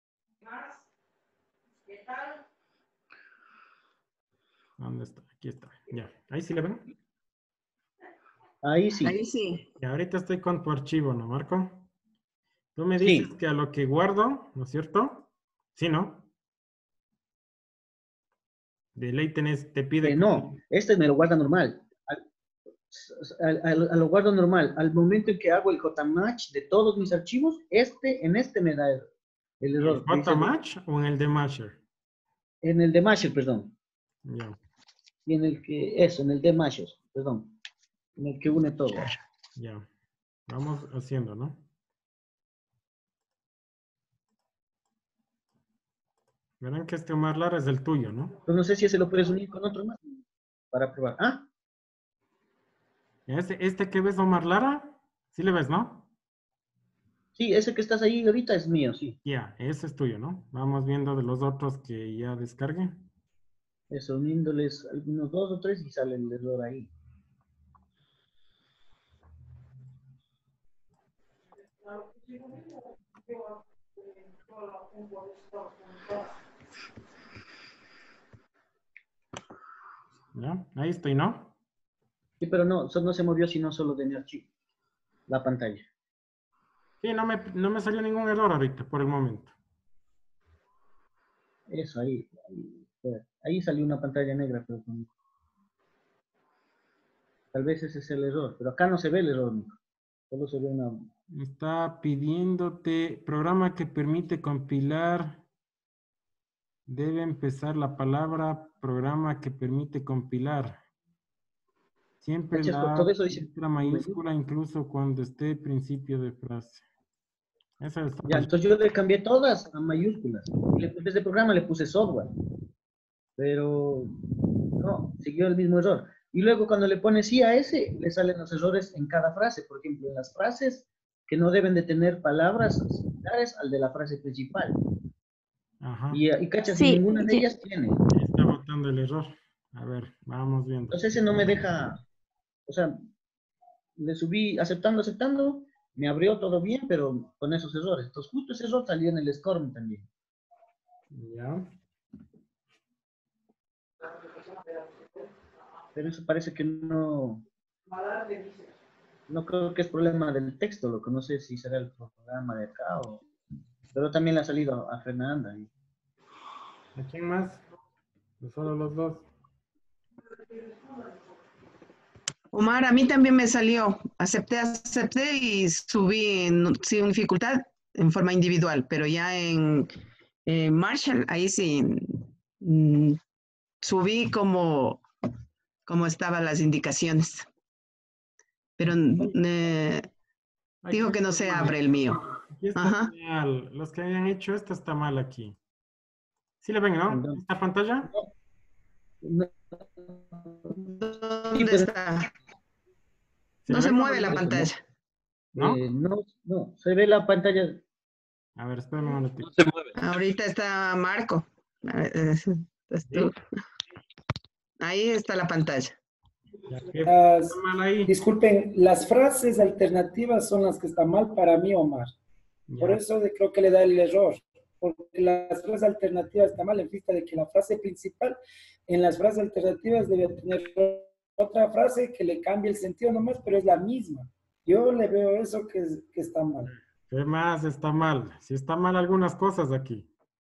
¿Dónde está? Aquí está. Ya. ¿Ahí sí le ven? Ahí sí. Ahí sí. Ya, ahorita estoy con tu archivo, ¿no, Marco? Tú me dices Sí. que a lo que guardo, ¿no es cierto? Sí, ¿no? De ley tenés, te pide... Eh, no, este me lo guarda normal. Al, al, a lo guardo normal. Al momento en que hago el J-Match de todos mis archivos, este, en este me da el, el ¿En el error. Que dice de- J-Match o en el de Masher? en el de Masher, perdón. Ya. Y en el que, eso, en el de Masher. perdón, en el que une todo. Ya. Vamos haciendo, ¿no? Verán que este Omar Lara es el tuyo, ¿no? Entonces no sé si ese lo puedes unir con otro más para probar. Ah, Este, este que ves, Omar Lara, sí le ves, ¿no? sí, ese que estás ahí ahorita es mío, sí. Ya, ese es tuyo, ¿no? Vamos viendo de los otros que ya descargué. Eso, uniéndoles algunos dos o tres y sale el error ahí. ¿Ya? Ahí estoy, ¿no? Sí, pero no, eso no se movió sino solo de mi archivo, la pantalla. Sí, no me, no me salió ningún error ahorita, por el momento. Eso, ahí. Ahí, espera. Ahí salió una pantalla negra, pero con- tal vez ese es el error. Pero acá no se ve el error, mijo. Solo se ve una... Está pidiéndote programa que permite compilar. Debe empezar la palabra programa que permite compilar. Siempre ¿Cachas? Por la todo eso dice... letra mayúscula, incluso cuando esté principio de frase. Esa está Ya, entonces yo le cambié todas a mayúsculas. Y le, en vez de programa le puse software. Pero no, siguió el mismo error. Y luego cuando le pones sí a ese, le salen los errores en cada frase. Por ejemplo, en las frases que no deben de tener palabras similares al de la frase principal. Ajá. Y, y cachas, y Sí, ninguna de sí. ellas tiene. Está botando el error. A ver, vamos viendo. Entonces ese no me deja, o sea, le subí aceptando, aceptando, me abrió todo bien, pero con esos errores. Entonces justo ese error salió en el SCORM también. Ya. Pero eso parece que no, no creo que es problema del texto, lo que no sé si será el programa de acá o... Pero también le ha salido a Fernanda. y- ¿A quién más? ¿O solo los dos? Omar, a mí también me salió. Acepté, acepté y subí en- sin dificultad en forma individual, pero ya en, en Marshall, ahí sí mm, subí como, como estaban las indicaciones. Pero eh, Aquí digo que no está se mal. abre el mío. Aquí está Ajá. mal. Los que hayan hecho esto está mal aquí. ¿Sí le ven, ¿En no? dónde? ¿Esta pantalla? No, sí, ¿Dónde pero está? ¿Sí le No se ven o no mueve le la ven? eso no. pantalla. ¿No? Eh, no, no, se ve la pantalla. A ver, espérame un momentito. No se mueve. Ahorita está Marco. A ver, eh, estás tú. ¿Sí? Ahí está la pantalla. Ya, ¿qué está Las- mal ahí? disculpen, las frases alternativas son las que están mal para mí, Omar. Por Ya. eso de- creo que le da el error. Porque las frases alternativas están mal en vista de que la frase principal, en las frases alternativas debe tener otra frase que le cambie el sentido nomás, pero es la misma. Yo le veo eso que, es- que está mal. ¿Qué más está mal? Si está mal algunas cosas aquí.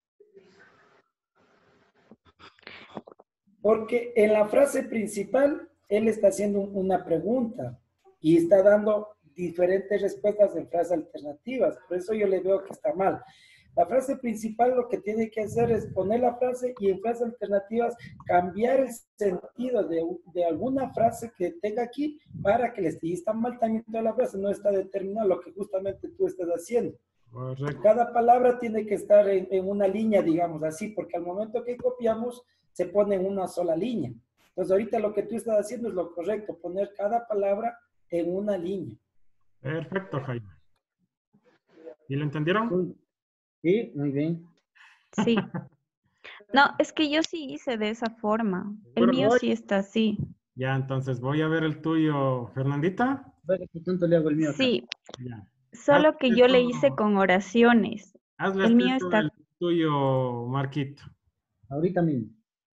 Porque en la frase principal, él está haciendo un- una pregunta y está dando diferentes respuestas en frases alternativas. Por eso yo le veo que está mal. La frase principal lo que tiene que hacer es poner la frase y en frases alternativas cambiar el sentido de, de alguna frase que tenga aquí para que le esté. Y está mal también toda la frase, no está determinado lo que justamente tú estás haciendo. Correcto. Cada palabra tiene que estar en, en una línea, digamos así, porque al momento que copiamos se pone en una sola línea. Entonces ahorita lo que tú estás haciendo es lo correcto, poner cada palabra en una línea. Perfecto, Jaime. ¿Y lo entendieron? Sí, muy bien. Sí. No, es que yo sí hice de esa forma. El ¿Seguro? mío sí está así. Ya, entonces voy a ver el tuyo, Fernandita. A ver, ¿qué tanto le hago el mío acá? Sí, Ya. solo Hazle que yo le hice esto, con oraciones. hazle El hasta mío esto el está, tuyo, Marquito. Ahorita mismo.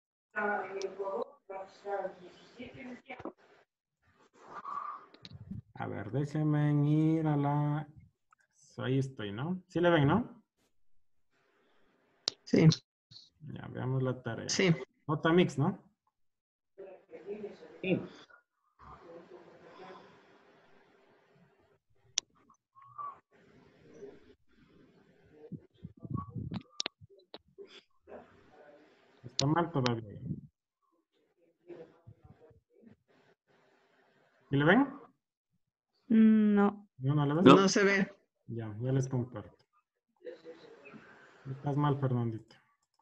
A ver, déjenme ir a la... Ahí estoy, ¿no? ¿Sí le ven, no? Sí, Ya, veamos la tarea. sí. Otamix, ¿no? Sí. Está mal todavía. ¿Y le ven? Mm, No. No, no le ven. No. No se ve. Ya, ya les comparto. Estás mal, Fernandito.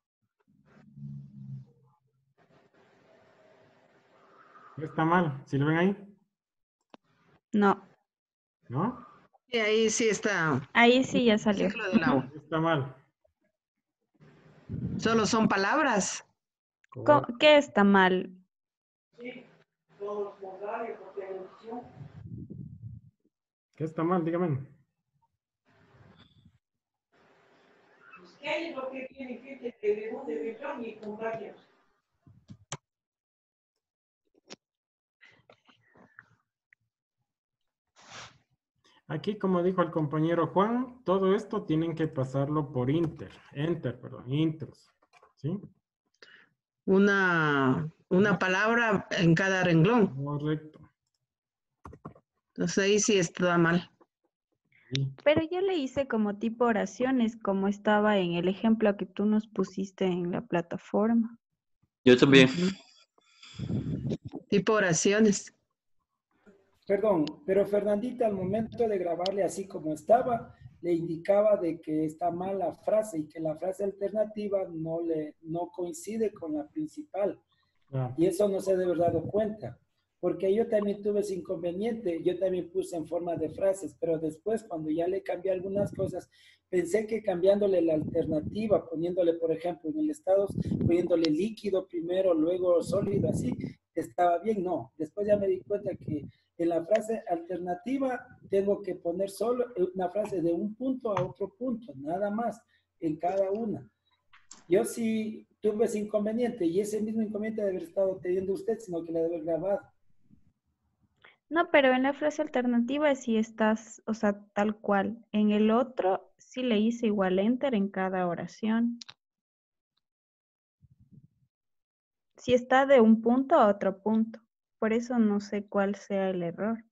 Está mal. ¿Sí lo ven ahí? No. ¿No? Y ahí sí está. Ahí sí ya salió. Ciclo del agua. Está mal. Solo son palabras. Co- ¿Qué está mal? ¿Qué está mal? Dígame. ¿Qué es lo que tiene gente que de dónde vendrán y contagian? Aquí, como dijo el compañero Juan, todo esto tienen que pasarlo por Inter. Enter, perdón. Intros. ¿Sí? Una, una palabra en cada renglón. Correcto. Entonces ahí sí está mal. Sí. Pero yo le hice como tipo oraciones, como estaba en el ejemplo que tú nos pusiste en la plataforma. Yo también. Ujú. Tipo oraciones. Perdón, pero Fernandita al momento de grabarle así como estaba, le indicaba de que está mal la frase y que la frase alternativa no, le, no coincide con la principal. Ah, Y eso no se debe haber dado cuenta, porque yo también tuve ese inconveniente, yo también puse en forma de frases, pero después cuando ya le cambié algunas cosas, pensé que cambiándole la alternativa, poniéndole, por ejemplo, en el estado, poniéndole líquido primero, luego sólido, así, estaba bien. No, después ya me di cuenta que en la frase alternativa tengo que poner solo una frase de un punto a otro punto, nada más, en cada una. Yo sí tuve ese inconveniente y ese mismo inconveniente de haber estado teniendo usted, sino que la debe haber grabado. No, pero en la frase alternativa sí estás, o sea, tal cual. En el otro sí le hice igual enter en cada oración. Sí está de un punto a otro punto. Por eso no sé cuál sea el error.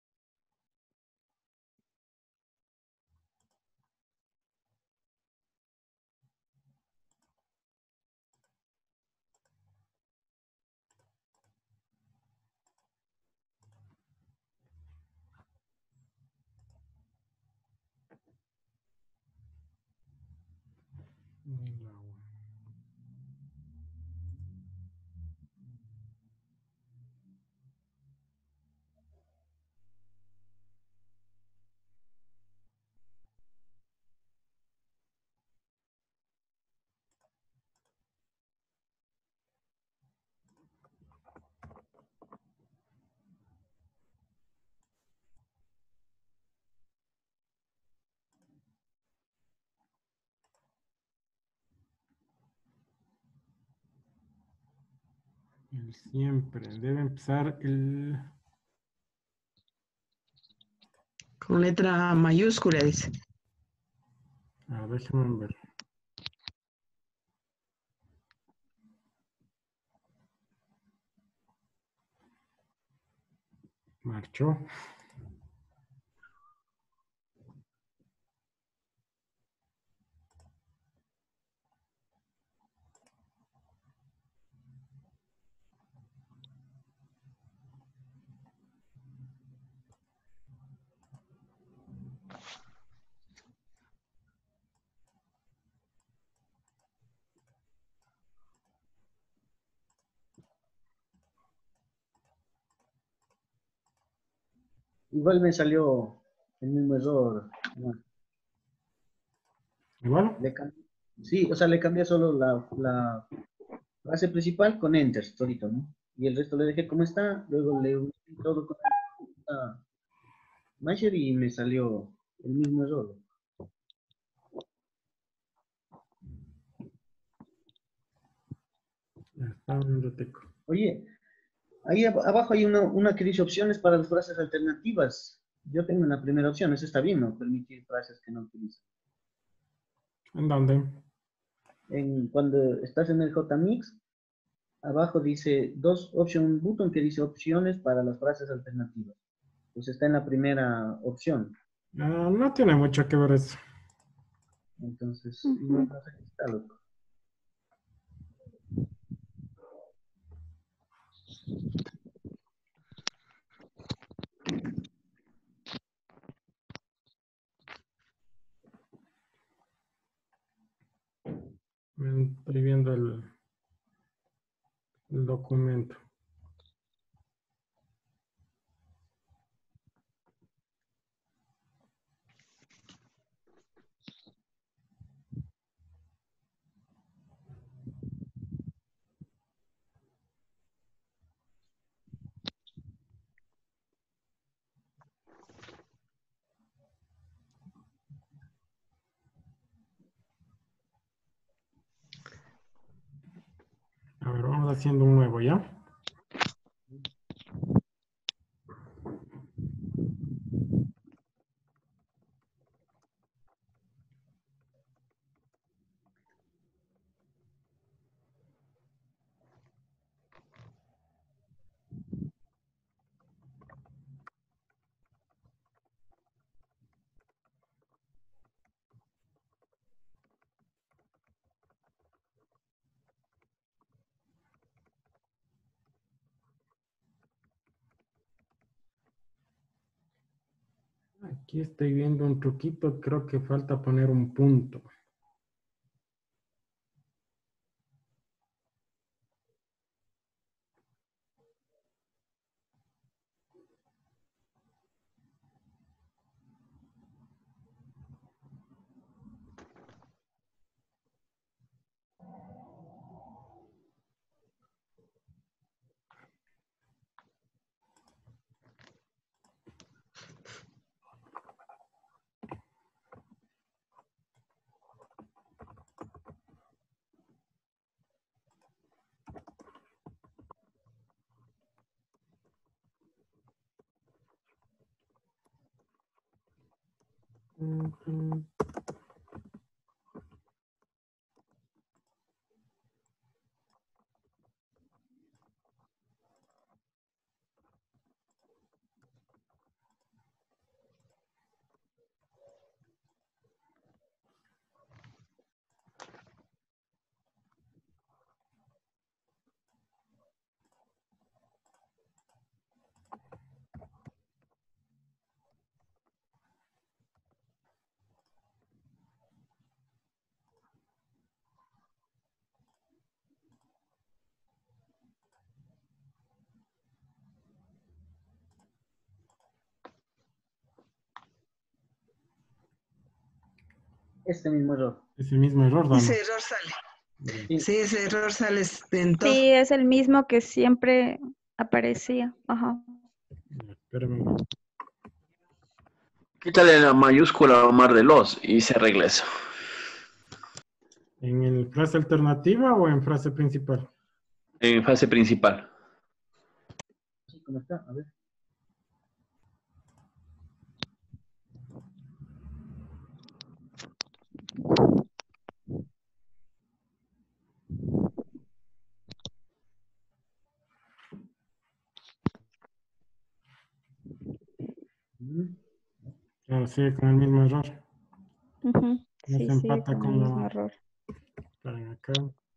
el siempre. Debe empezar el... Con letra mayúscula, dice. A ver, déjame ver. Marchó. Igual me salió el mismo error. ¿No? ¿Igual? Le cam- sí, o sea, le cambié solo la, la frase principal con enter, solito, ¿no? Y el resto le dejé como está, luego le uní todo con la Masher y me salió el mismo error. Ya está, un ratico. Oye, ahí ab- abajo hay una, una que dice opciones para las frases alternativas. Yo tengo una primera opción, eso está bien, ¿no? Permitir frases que no utilizan. ¿En dónde? En, cuando estás en el J MIX, abajo dice dos option button que dice opciones para las frases alternativas. Pues está en la primera opción. Ah, no tiene mucho que ver eso. Entonces, no, Ujú. no sé qué está, loco. Estoy viendo el, el documento. A ver, vamos haciendo un nuevo, ¿ya? Aquí estoy viendo un truquito, creo que falta poner un punto. Ujú. Este mismo error. Ese mismo error, Dana. Ese error sale. Bien. Sí. Sí, ese error sale en todo. Sí, es el mismo que siempre aparecía. Ajá. Ya, espérame. Quítale la mayúscula a Omar de los y se arregla eso. ¿En el frase alternativa o en frase principal? En fase principal. Así como está, a ver. Mm. Claro, sigue con el mismo error. Ujú. No Sí, se sigue empata con con el mismo la... error. Esperen acá.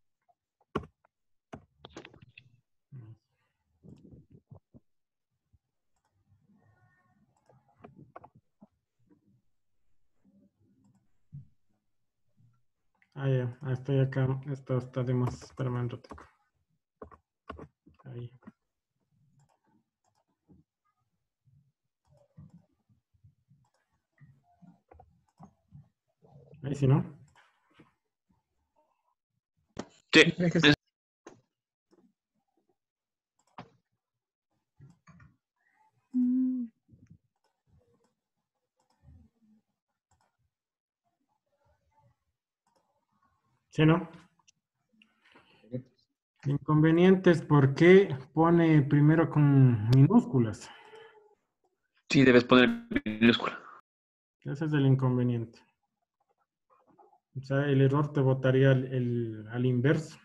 Ah, ya, ah, estoy acá. Esto está de más. Espérame un ratito. Ahí. Ahí sí, ¿no? Sí. Déjese. Mm. Sí, ¿no? Inconvenientes, ¿por qué pone primero con minúsculas? Sí, debes poner minúscula. Ese es el inconveniente. O sea, el error te botaría al, el- al inverso.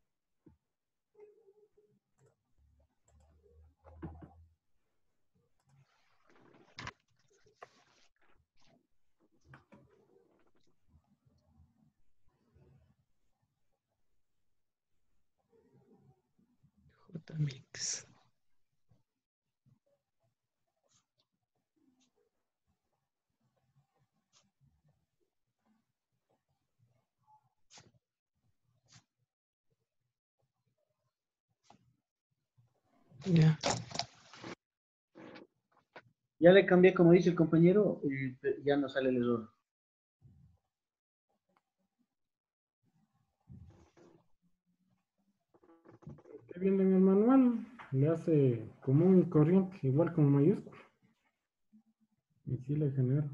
J-Mix. Ya. Ya le cambié, como dice el compañero, eh, pe- ya no sale el error. Estoy viendo en el manual, le hace común y corriente, igual como mayúscula. Y sí le genera.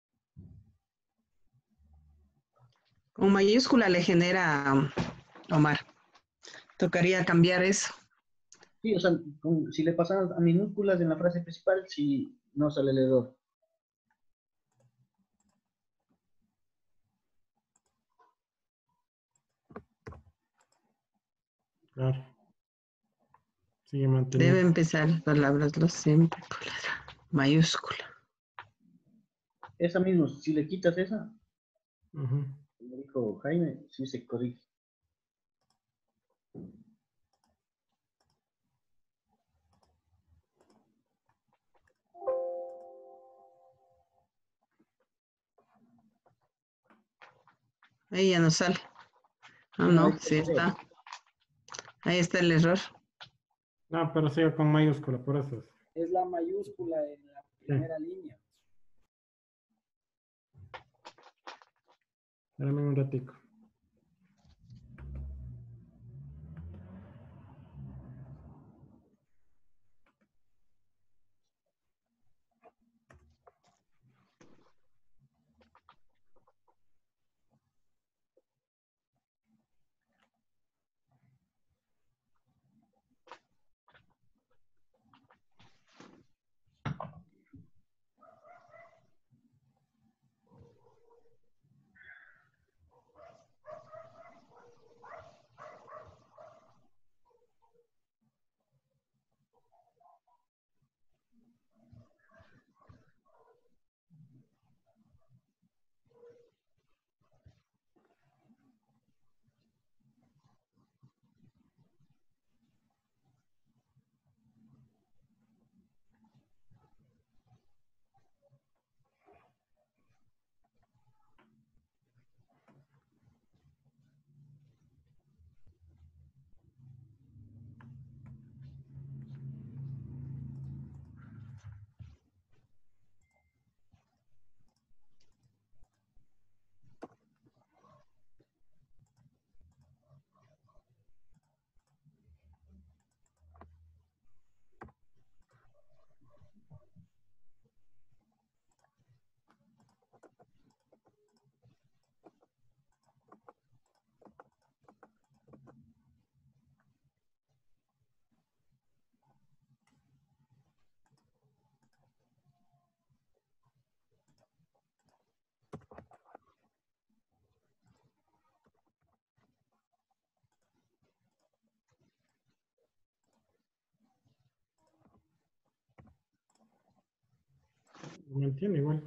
Con mayúscula le genera, um, Omar. Tocaría cambiar eso. Sí, o sea, con- si le pasan a minúsculas en la frase principal, sí, no sale el error. Claro. Sigue Debe manteniendo. empezar palabras lo siempre con letra mayúscula. Esa misma, si le quitas esa, Ujú. como dijo Jaime, sí se corrige. Ahí ya no sale. Ah, No, ahí no, está sí el error. está. Ahí está el error. No, pero sigue con mayúscula, por eso es. Es la mayúscula en la primera línea. Espérame un ratico. Me entiende igual.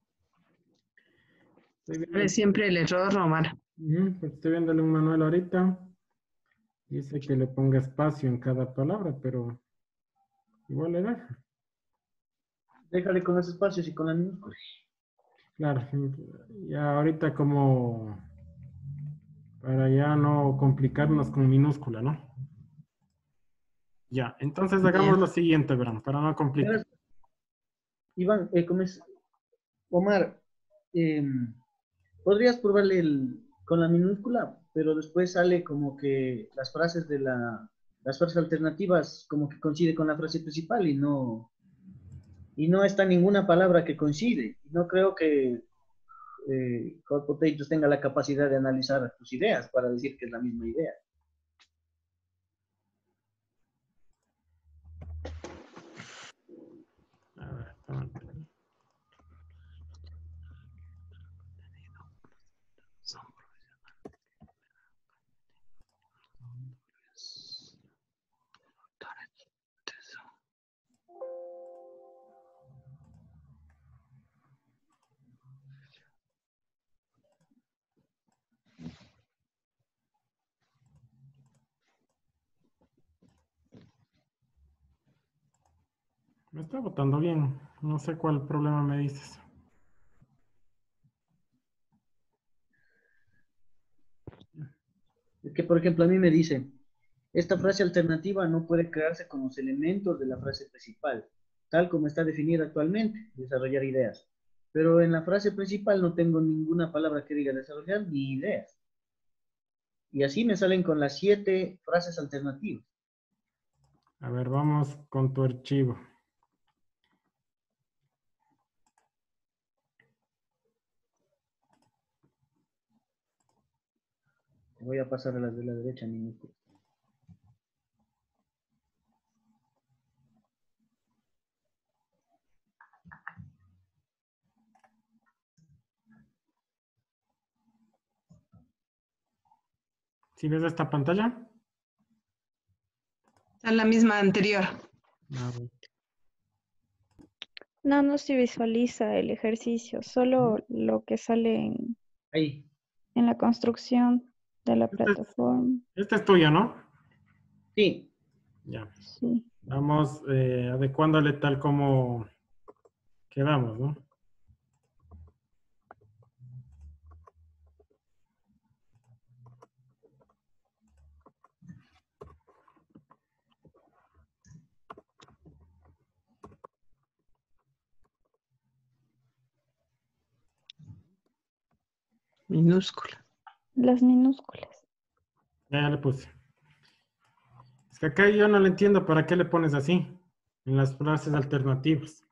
Estoy viendo, Sale siempre el error, Omar. Ujú, pues estoy viéndole un manual ahorita. Dice que le ponga espacio en cada palabra, pero igual le deja. Déjale con los espacios y con la minúscula. Claro, ya ahorita como para ya no complicarnos con minúscula, ¿no? Ya, entonces hagamos Ya. lo siguiente, verán, para no complicar. Verás, Iván, eh, como es- Omar, eh, podrías probarle el- con la minúscula, pero después sale como que las frases de la, las frases alternativas como que coincide con la frase principal y no, y no está ninguna palabra que coincide. No creo que eh, Hot Potatoes tenga la capacidad de analizar tus ideas para decir que es la misma idea. A ver, espérate. Me está botando bien. No sé cuál problema me dices. Es que, por ejemplo, a mí me dice, Esta frase alternativa no puede crearse con los elementos de la frase principal, tal como está definida actualmente, desarrollar ideas. Pero en la frase principal no tengo ninguna palabra que diga desarrollar ni ideas. Y así me salen con las siete frases alternativas. A ver, vamos con tu archivo. Voy a pasar a las de la derecha, minúsculas. ¿Sí ves esta pantalla? Está en la misma anterior. A ver. No, no se visualiza el ejercicio, solo lo que sale en, Ahí. en la construcción de la Este- plataforma. Esta es tuya, ¿no? Sí. Ya. Sí. Vamos eh, adecuándole tal como quedamos, ¿no? Minúscula. Las minúsculas. Ya, ya le puse. Es que acá yo no le entiendo para qué le pones así en las frases alternativas.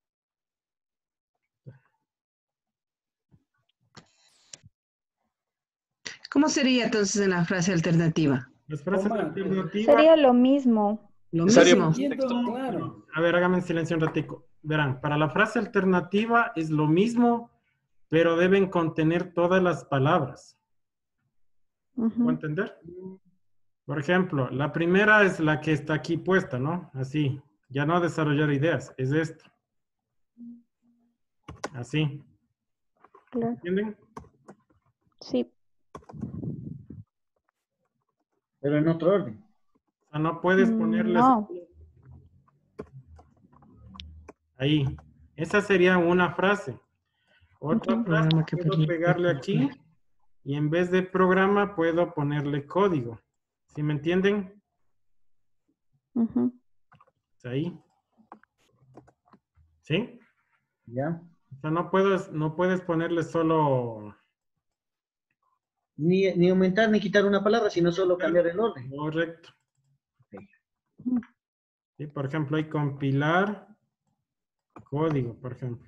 ¿Cómo sería entonces en la frase alternativa? Las frases Omar, alternativas. Sería lo mismo. Lo Necesario. mismo. entiendo, claro. A ver, hágame en silencio un ratico. Verán, para la frase alternativa es lo mismo, pero deben contener todas las palabras. Ujú. ¿Puedo entender? Por ejemplo, la primera es la que está aquí puesta, ¿no? Así. Ya no desarrollar ideas, es esta. Así. Claro. ¿Entienden? Sí. Pero en otro orden. O sea, no puedes Mm, ponerles No. ahí. Esa sería una frase. Otra Ujú. frase Programa que puedo permite- pegarle aquí y en vez de programa puedo ponerle código. ¿Sí me entienden? Ujú. Está ahí. ¿Sí? ¿Ya? O sea, no puedes, no puedes ponerle solo... Ni, ni aumentar ni quitar una palabra, sino solo cambiar el orden. Correcto. Mm. Sí, por ejemplo, hay compilar código, por ejemplo.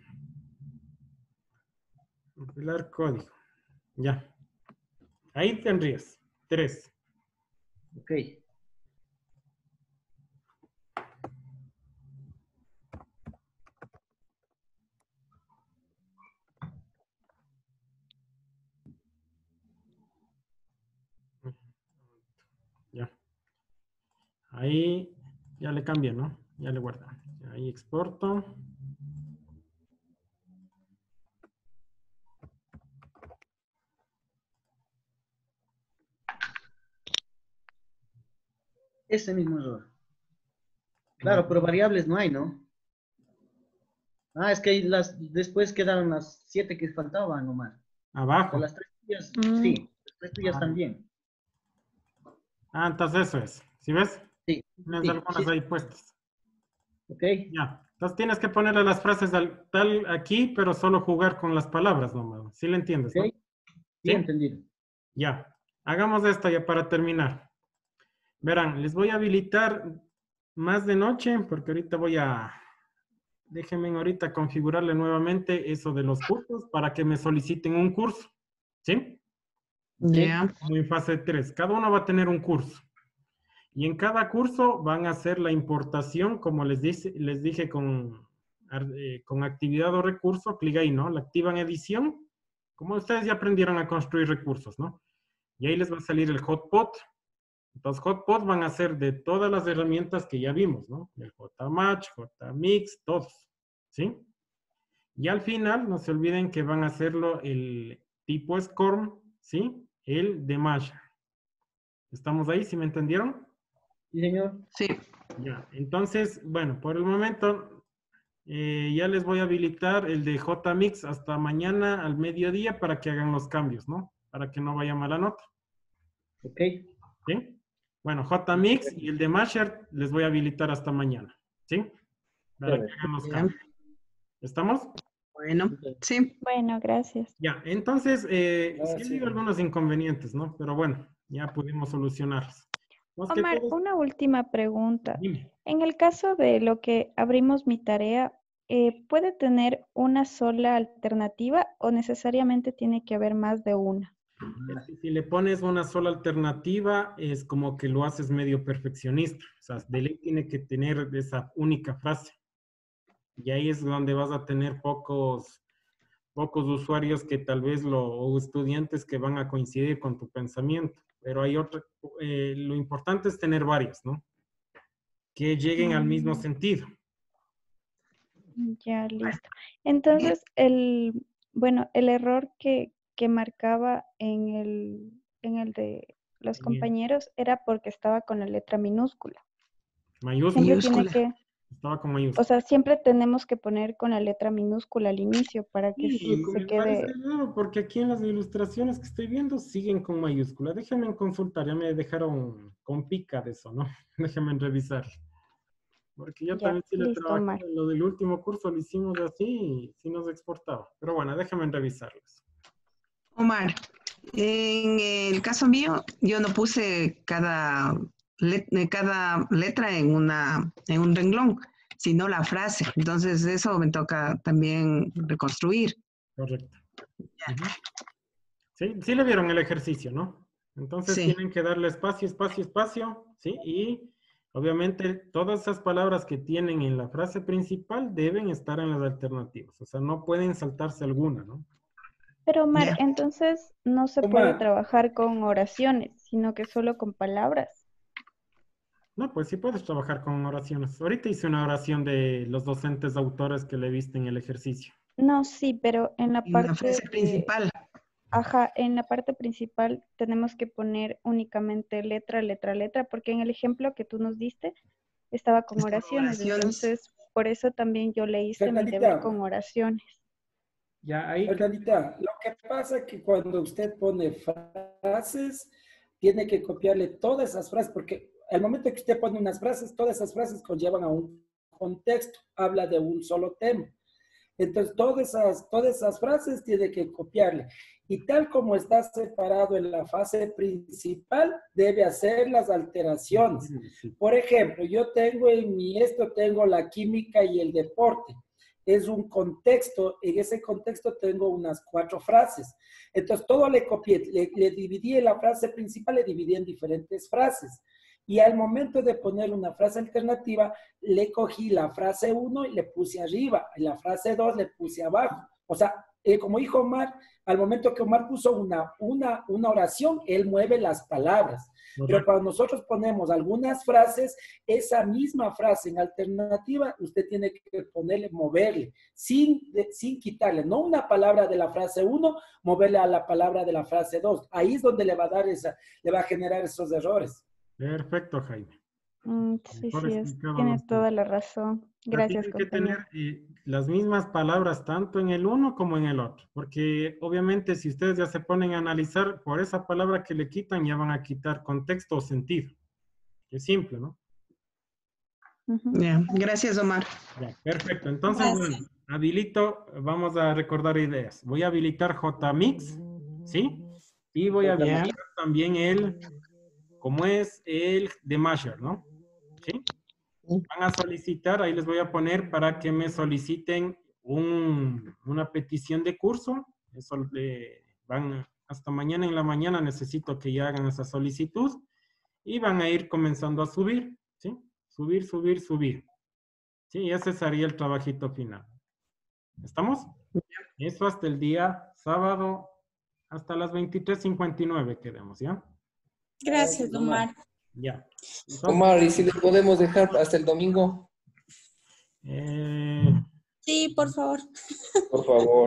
Compilar código. Ya. Ahí tendrías tres. Ok. Ya. Ahí ya le cambié, ¿no? Ya le guardo. Ahí exporto. Ese mismo error. Claro, pero variables no hay, ¿no? Ah, es que ahí las, después quedaron las siete que faltaban nomás. O sea, Abajo. las tres tuyas, Mm. sí. Las tres tuyas Ah. también. Ah, entonces eso es. ¿Sí ves? Sí. Tienes Sí, algunas sí. ahí puestas. Ok. Ya. Entonces tienes que ponerle las frases al- tal aquí, pero solo jugar con las palabras nomás. ¿Sí le entiendes, no? Ok. Sí, entendido. Ya. Hagamos esto ya para terminar. Verán, les voy a habilitar más de noche porque ahorita voy a... Déjenme ahorita configurarle nuevamente eso de los cursos para que me soliciten un curso. ¿Sí? Ya. Como en fase tres. Cada uno va a tener un curso. Y en cada curso van a hacer la importación, como les, dice, les dije con, eh, con actividad o recurso, clic ahí, ¿no? La activan edición, como ustedes ya aprendieron a construir recursos, ¿no? Y ahí les va a salir el hotpot. Entonces, hotpot van a ser de todas las herramientas que ya vimos, ¿no? El JMatch, JMix, todos, ¿sí? Y al final, no se olviden que van a hacerlo el tipo SCORM, ¿sí? El de Masha. ¿Estamos ahí? ¿Sí me entendieron? Sí, señor. Sí. Ya, entonces, bueno, por el momento eh, ya les voy a habilitar el de JMix hasta mañana al mediodía para que hagan los cambios, ¿no? Para que no vaya mala nota, Ok. ¿sí? Bueno, J Mix y el de Masher les voy a habilitar hasta mañana. ¿Sí? Para que hagan los cambios. ¿Estamos? Bueno, sí. Bueno, gracias. Ya, entonces, eh, sí Gracias. ha habido algunos inconvenientes, ¿no? Pero bueno, ya pudimos solucionarlos. Más que Omar, todo, una última pregunta. dime. En el caso de lo que abrimos mi tarea, eh, ¿puede tener una sola alternativa o necesariamente tiene que haber más de una? Es que si le pones una sola alternativa, es como que lo haces medio perfeccionista. O sea, de ley tiene que tener esa única frase. Y ahí es donde vas a tener pocos, pocos usuarios que tal vez lo, o estudiantes que van a coincidir con tu pensamiento. Pero hay otra, eh, lo importante es tener varios, ¿no? Que lleguen al mismo Mm, sentido. Ya, listo. Entonces, el, bueno, el error que, que marcaba en el, en el de los En el compañeros era porque estaba con la letra minúscula. mayúscula, Siempre tiene Minúscula. que, estaba con o mayúscula. sea, siempre tenemos que poner con la letra minúscula al inicio para que Sí, se me parece quede. raro porque aquí en las ilustraciones que estoy viendo siguen con mayúscula. Déjenme consultar, ya me dejaron con pica de eso, ¿no? Déjenme revisar. Porque yo Ya, también sí le listo, trabajé, Omar. en lo del último curso lo hicimos así y sí nos exportaba. Pero bueno, déjenme revisarlos. Omar, en el caso mío, yo no puse cada, let- eh, cada letra en, una, en un renglón, sino la frase. Entonces, eso me toca también reconstruir. Correcto. Ujú. Sí, sí le vieron el ejercicio, ¿no? Entonces Sí. tienen que darle espacio, espacio, espacio, ¿sí? Y obviamente todas esas palabras que tienen en la frase principal deben estar en las alternativas. O sea, no pueden saltarse alguna, ¿no? Pero Omar, Ya. entonces no se puede Omar, trabajar con oraciones, sino que solo con palabras. No, pues sí puedes trabajar con oraciones. Ahorita hice una oración de los docentes autores que le viste en el ejercicio. No, sí, pero en la En la parte frase de, principal. ajá, en la parte principal tenemos que poner únicamente letra, letra, letra, porque en el ejemplo que tú nos diste estaba con Es con oraciones, oraciones. entonces por eso también yo le hice mi deber Fernandita, con oraciones. Ya ahí que... Fernandita, lo que pasa es que cuando usted pone frases, tiene que copiarle todas esas frases, porque al momento que usted pone unas frases, todas esas frases conllevan a un contexto, habla de un solo tema. Entonces, todas esas, todas esas frases tiene que copiarle. Y tal como está separado en la fase principal, debe hacer las alteraciones. Sí. Por ejemplo, yo tengo en mi esto, tengo la química y el deporte. Es un contexto, en ese contexto tengo unas cuatro frases. Entonces, todo le copié, le, le dividí en la frase principal, le dividí en diferentes frases. Y al momento de poner una frase alternativa, le cogí la frase uno y le puse arriba, y la frase dos le puse abajo. O sea, eh, como dijo Omar, al momento que Omar puso una, una, una oración, él mueve las palabras. Pero Correcto. cuando nosotros ponemos algunas frases, esa misma frase en alternativa, usted tiene que ponerle, moverle, sin, de, sin quitarle, no una palabra de la frase uno, moverle a la palabra de la frase dos. Ahí es donde le va a dar esa, le va a generar esos errores. Perfecto, Jaime. Mm, sí, Mejor sí, es, explicado tiene los temas. toda la razón. O sea, Gracias, tienen que tener compañero. eh, las mismas palabras tanto en el uno como en el otro, porque obviamente si ustedes ya se ponen a analizar, por esa palabra que le quitan ya van a quitar contexto o sentido. Es simple, ¿no? Ujú. Ya. Gracias, Omar. Ya, perfecto. Entonces, Gracias. bueno, habilito, vamos a recordar ideas. Voy a habilitar J Mix, ¿sí? Y voy a Ya. habilitar también el, como es el de Masher, ¿no? ¿Sí? Van a solicitar, ahí les voy a poner para que me soliciten un, una petición de curso. Eso le van hasta mañana en la mañana, necesito que ya hagan esa solicitud y van a ir comenzando a subir, ¿sí? Subir, subir, subir. Sí, y ese sería el trabajito final. ¿Estamos? Eso hasta el día sábado, hasta las veintitrés cincuenta y nueve quedemos, ¿ya? Gracias, Omar. Ya. Entonces, Omar, ¿y si le podemos dejar hasta el domingo? eh, Sí, por favor. Por favor.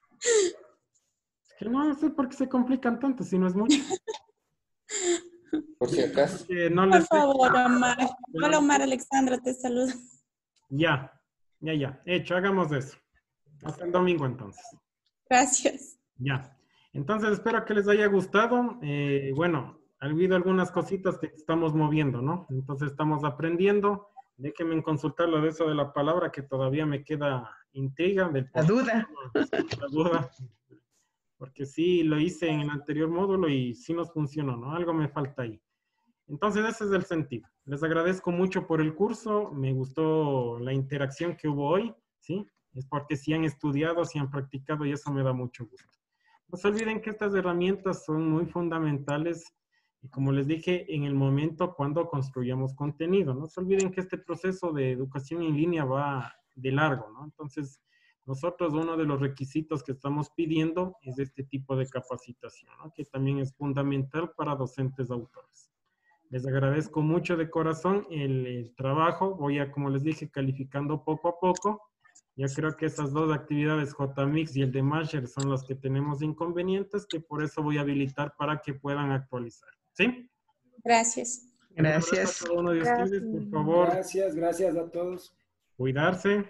que no sé por qué se complican tanto, si no es mucho. Por si acaso. Que no Por les favor, Omar. pero- Hola, Omar. Alexandra te saluda. Ya, ya, ya. Hecho, hagamos eso. Hasta el domingo entonces. Gracias. Ya. Entonces espero que les haya gustado. Eh, bueno, ha habido algunas cositas que estamos moviendo, ¿no? Entonces estamos aprendiendo. Déjenme consultar lo de eso de la palabra que todavía me queda intriga. Del La duda. La duda. Porque sí lo hice en el anterior módulo y sí nos funcionó, ¿no? Algo me falta ahí. Entonces ese es el sentido. Les agradezco mucho por el curso. Me gustó la interacción que hubo hoy, ¿sí? Es porque sí han estudiado, sí han practicado y eso me da mucho gusto. No se olviden que estas herramientas son muy fundamentales y como les dije, en el momento cuando construyamos contenido. No se olviden que este proceso de educación en línea va de largo, ¿no? Entonces, nosotros uno de los requisitos que estamos pidiendo es este tipo de capacitación, ¿no? Que también es fundamental para docentes autores. Les agradezco mucho de corazón el, el trabajo. Voy a, como les dije, calificando poco a poco. Yo creo que esas dos actividades, J MIX y el de Masher, son las que tenemos inconvenientes, que por eso voy a habilitar para que puedan actualizar. ¿Sí? Gracias. Gracias. A cada uno de ustedes, por favor, Gracias, gracias a todos. cuidarse.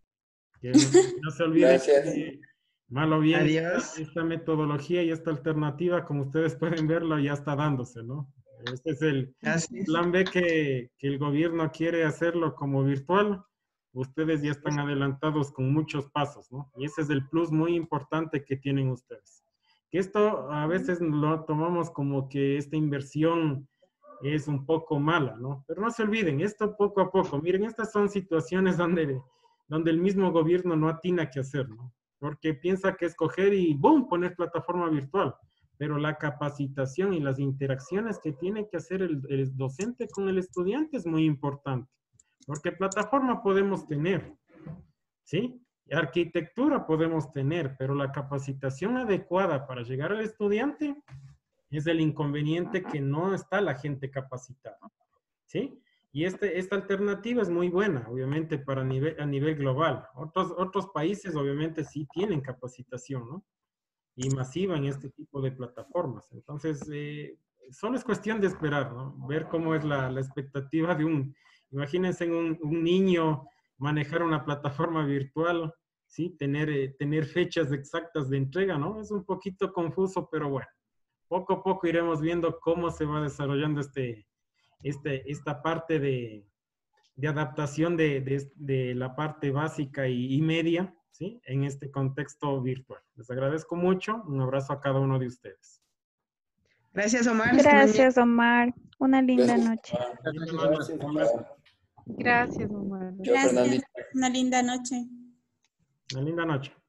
Que no, no se olviden Gracias. que, mal o bien, Adiós. esta, esta metodología y esta alternativa, como ustedes pueden verlo, ya está dándose, ¿no? Este es el Gracias. plan B que, que el gobierno quiere hacerlo como virtual. Ustedes ya están adelantados con muchos pasos, ¿no? Y ese es el plus muy importante que tienen ustedes. Que esto a veces lo tomamos como que esta inversión es un poco mala, ¿no? Pero no se olviden, esto poco a poco. Miren, estas son situaciones donde, donde el mismo gobierno no atina qué hacer, ¿no? Porque piensa que escoger y ¡boom! Poner plataforma virtual. Pero la capacitación y las interacciones que tiene que hacer el, el docente con el estudiante es muy importante. Porque plataforma podemos tener, ¿sí? Arquitectura podemos tener, pero la capacitación adecuada para llegar al estudiante es el inconveniente que no está la gente capacitada, ¿sí? Y este, esta alternativa es muy buena, obviamente, para nivel, a nivel global. Otros, otros países, obviamente, sí tienen capacitación, ¿no? Y masiva en este tipo de plataformas. Entonces, eh, solo es cuestión de esperar, ¿no? Ver cómo es la, la expectativa de un... Imagínense un, un niño manejar una plataforma virtual, ¿sí? Tener, eh, tener fechas exactas de entrega, ¿no? Es un poquito confuso, pero bueno. Poco a poco iremos viendo cómo se va desarrollando este, este, esta parte de, de adaptación de, de, de la parte básica y, y media, ¿sí? En este contexto virtual. Les agradezco mucho. Un abrazo a cada uno de ustedes. Gracias, Omar. Gracias, Omar. Una linda Gracias, noche. Omar. Gracias, Omar. Gracias, Omar. Yo, Fernandito. Gracias. Una linda noche. Una linda noche.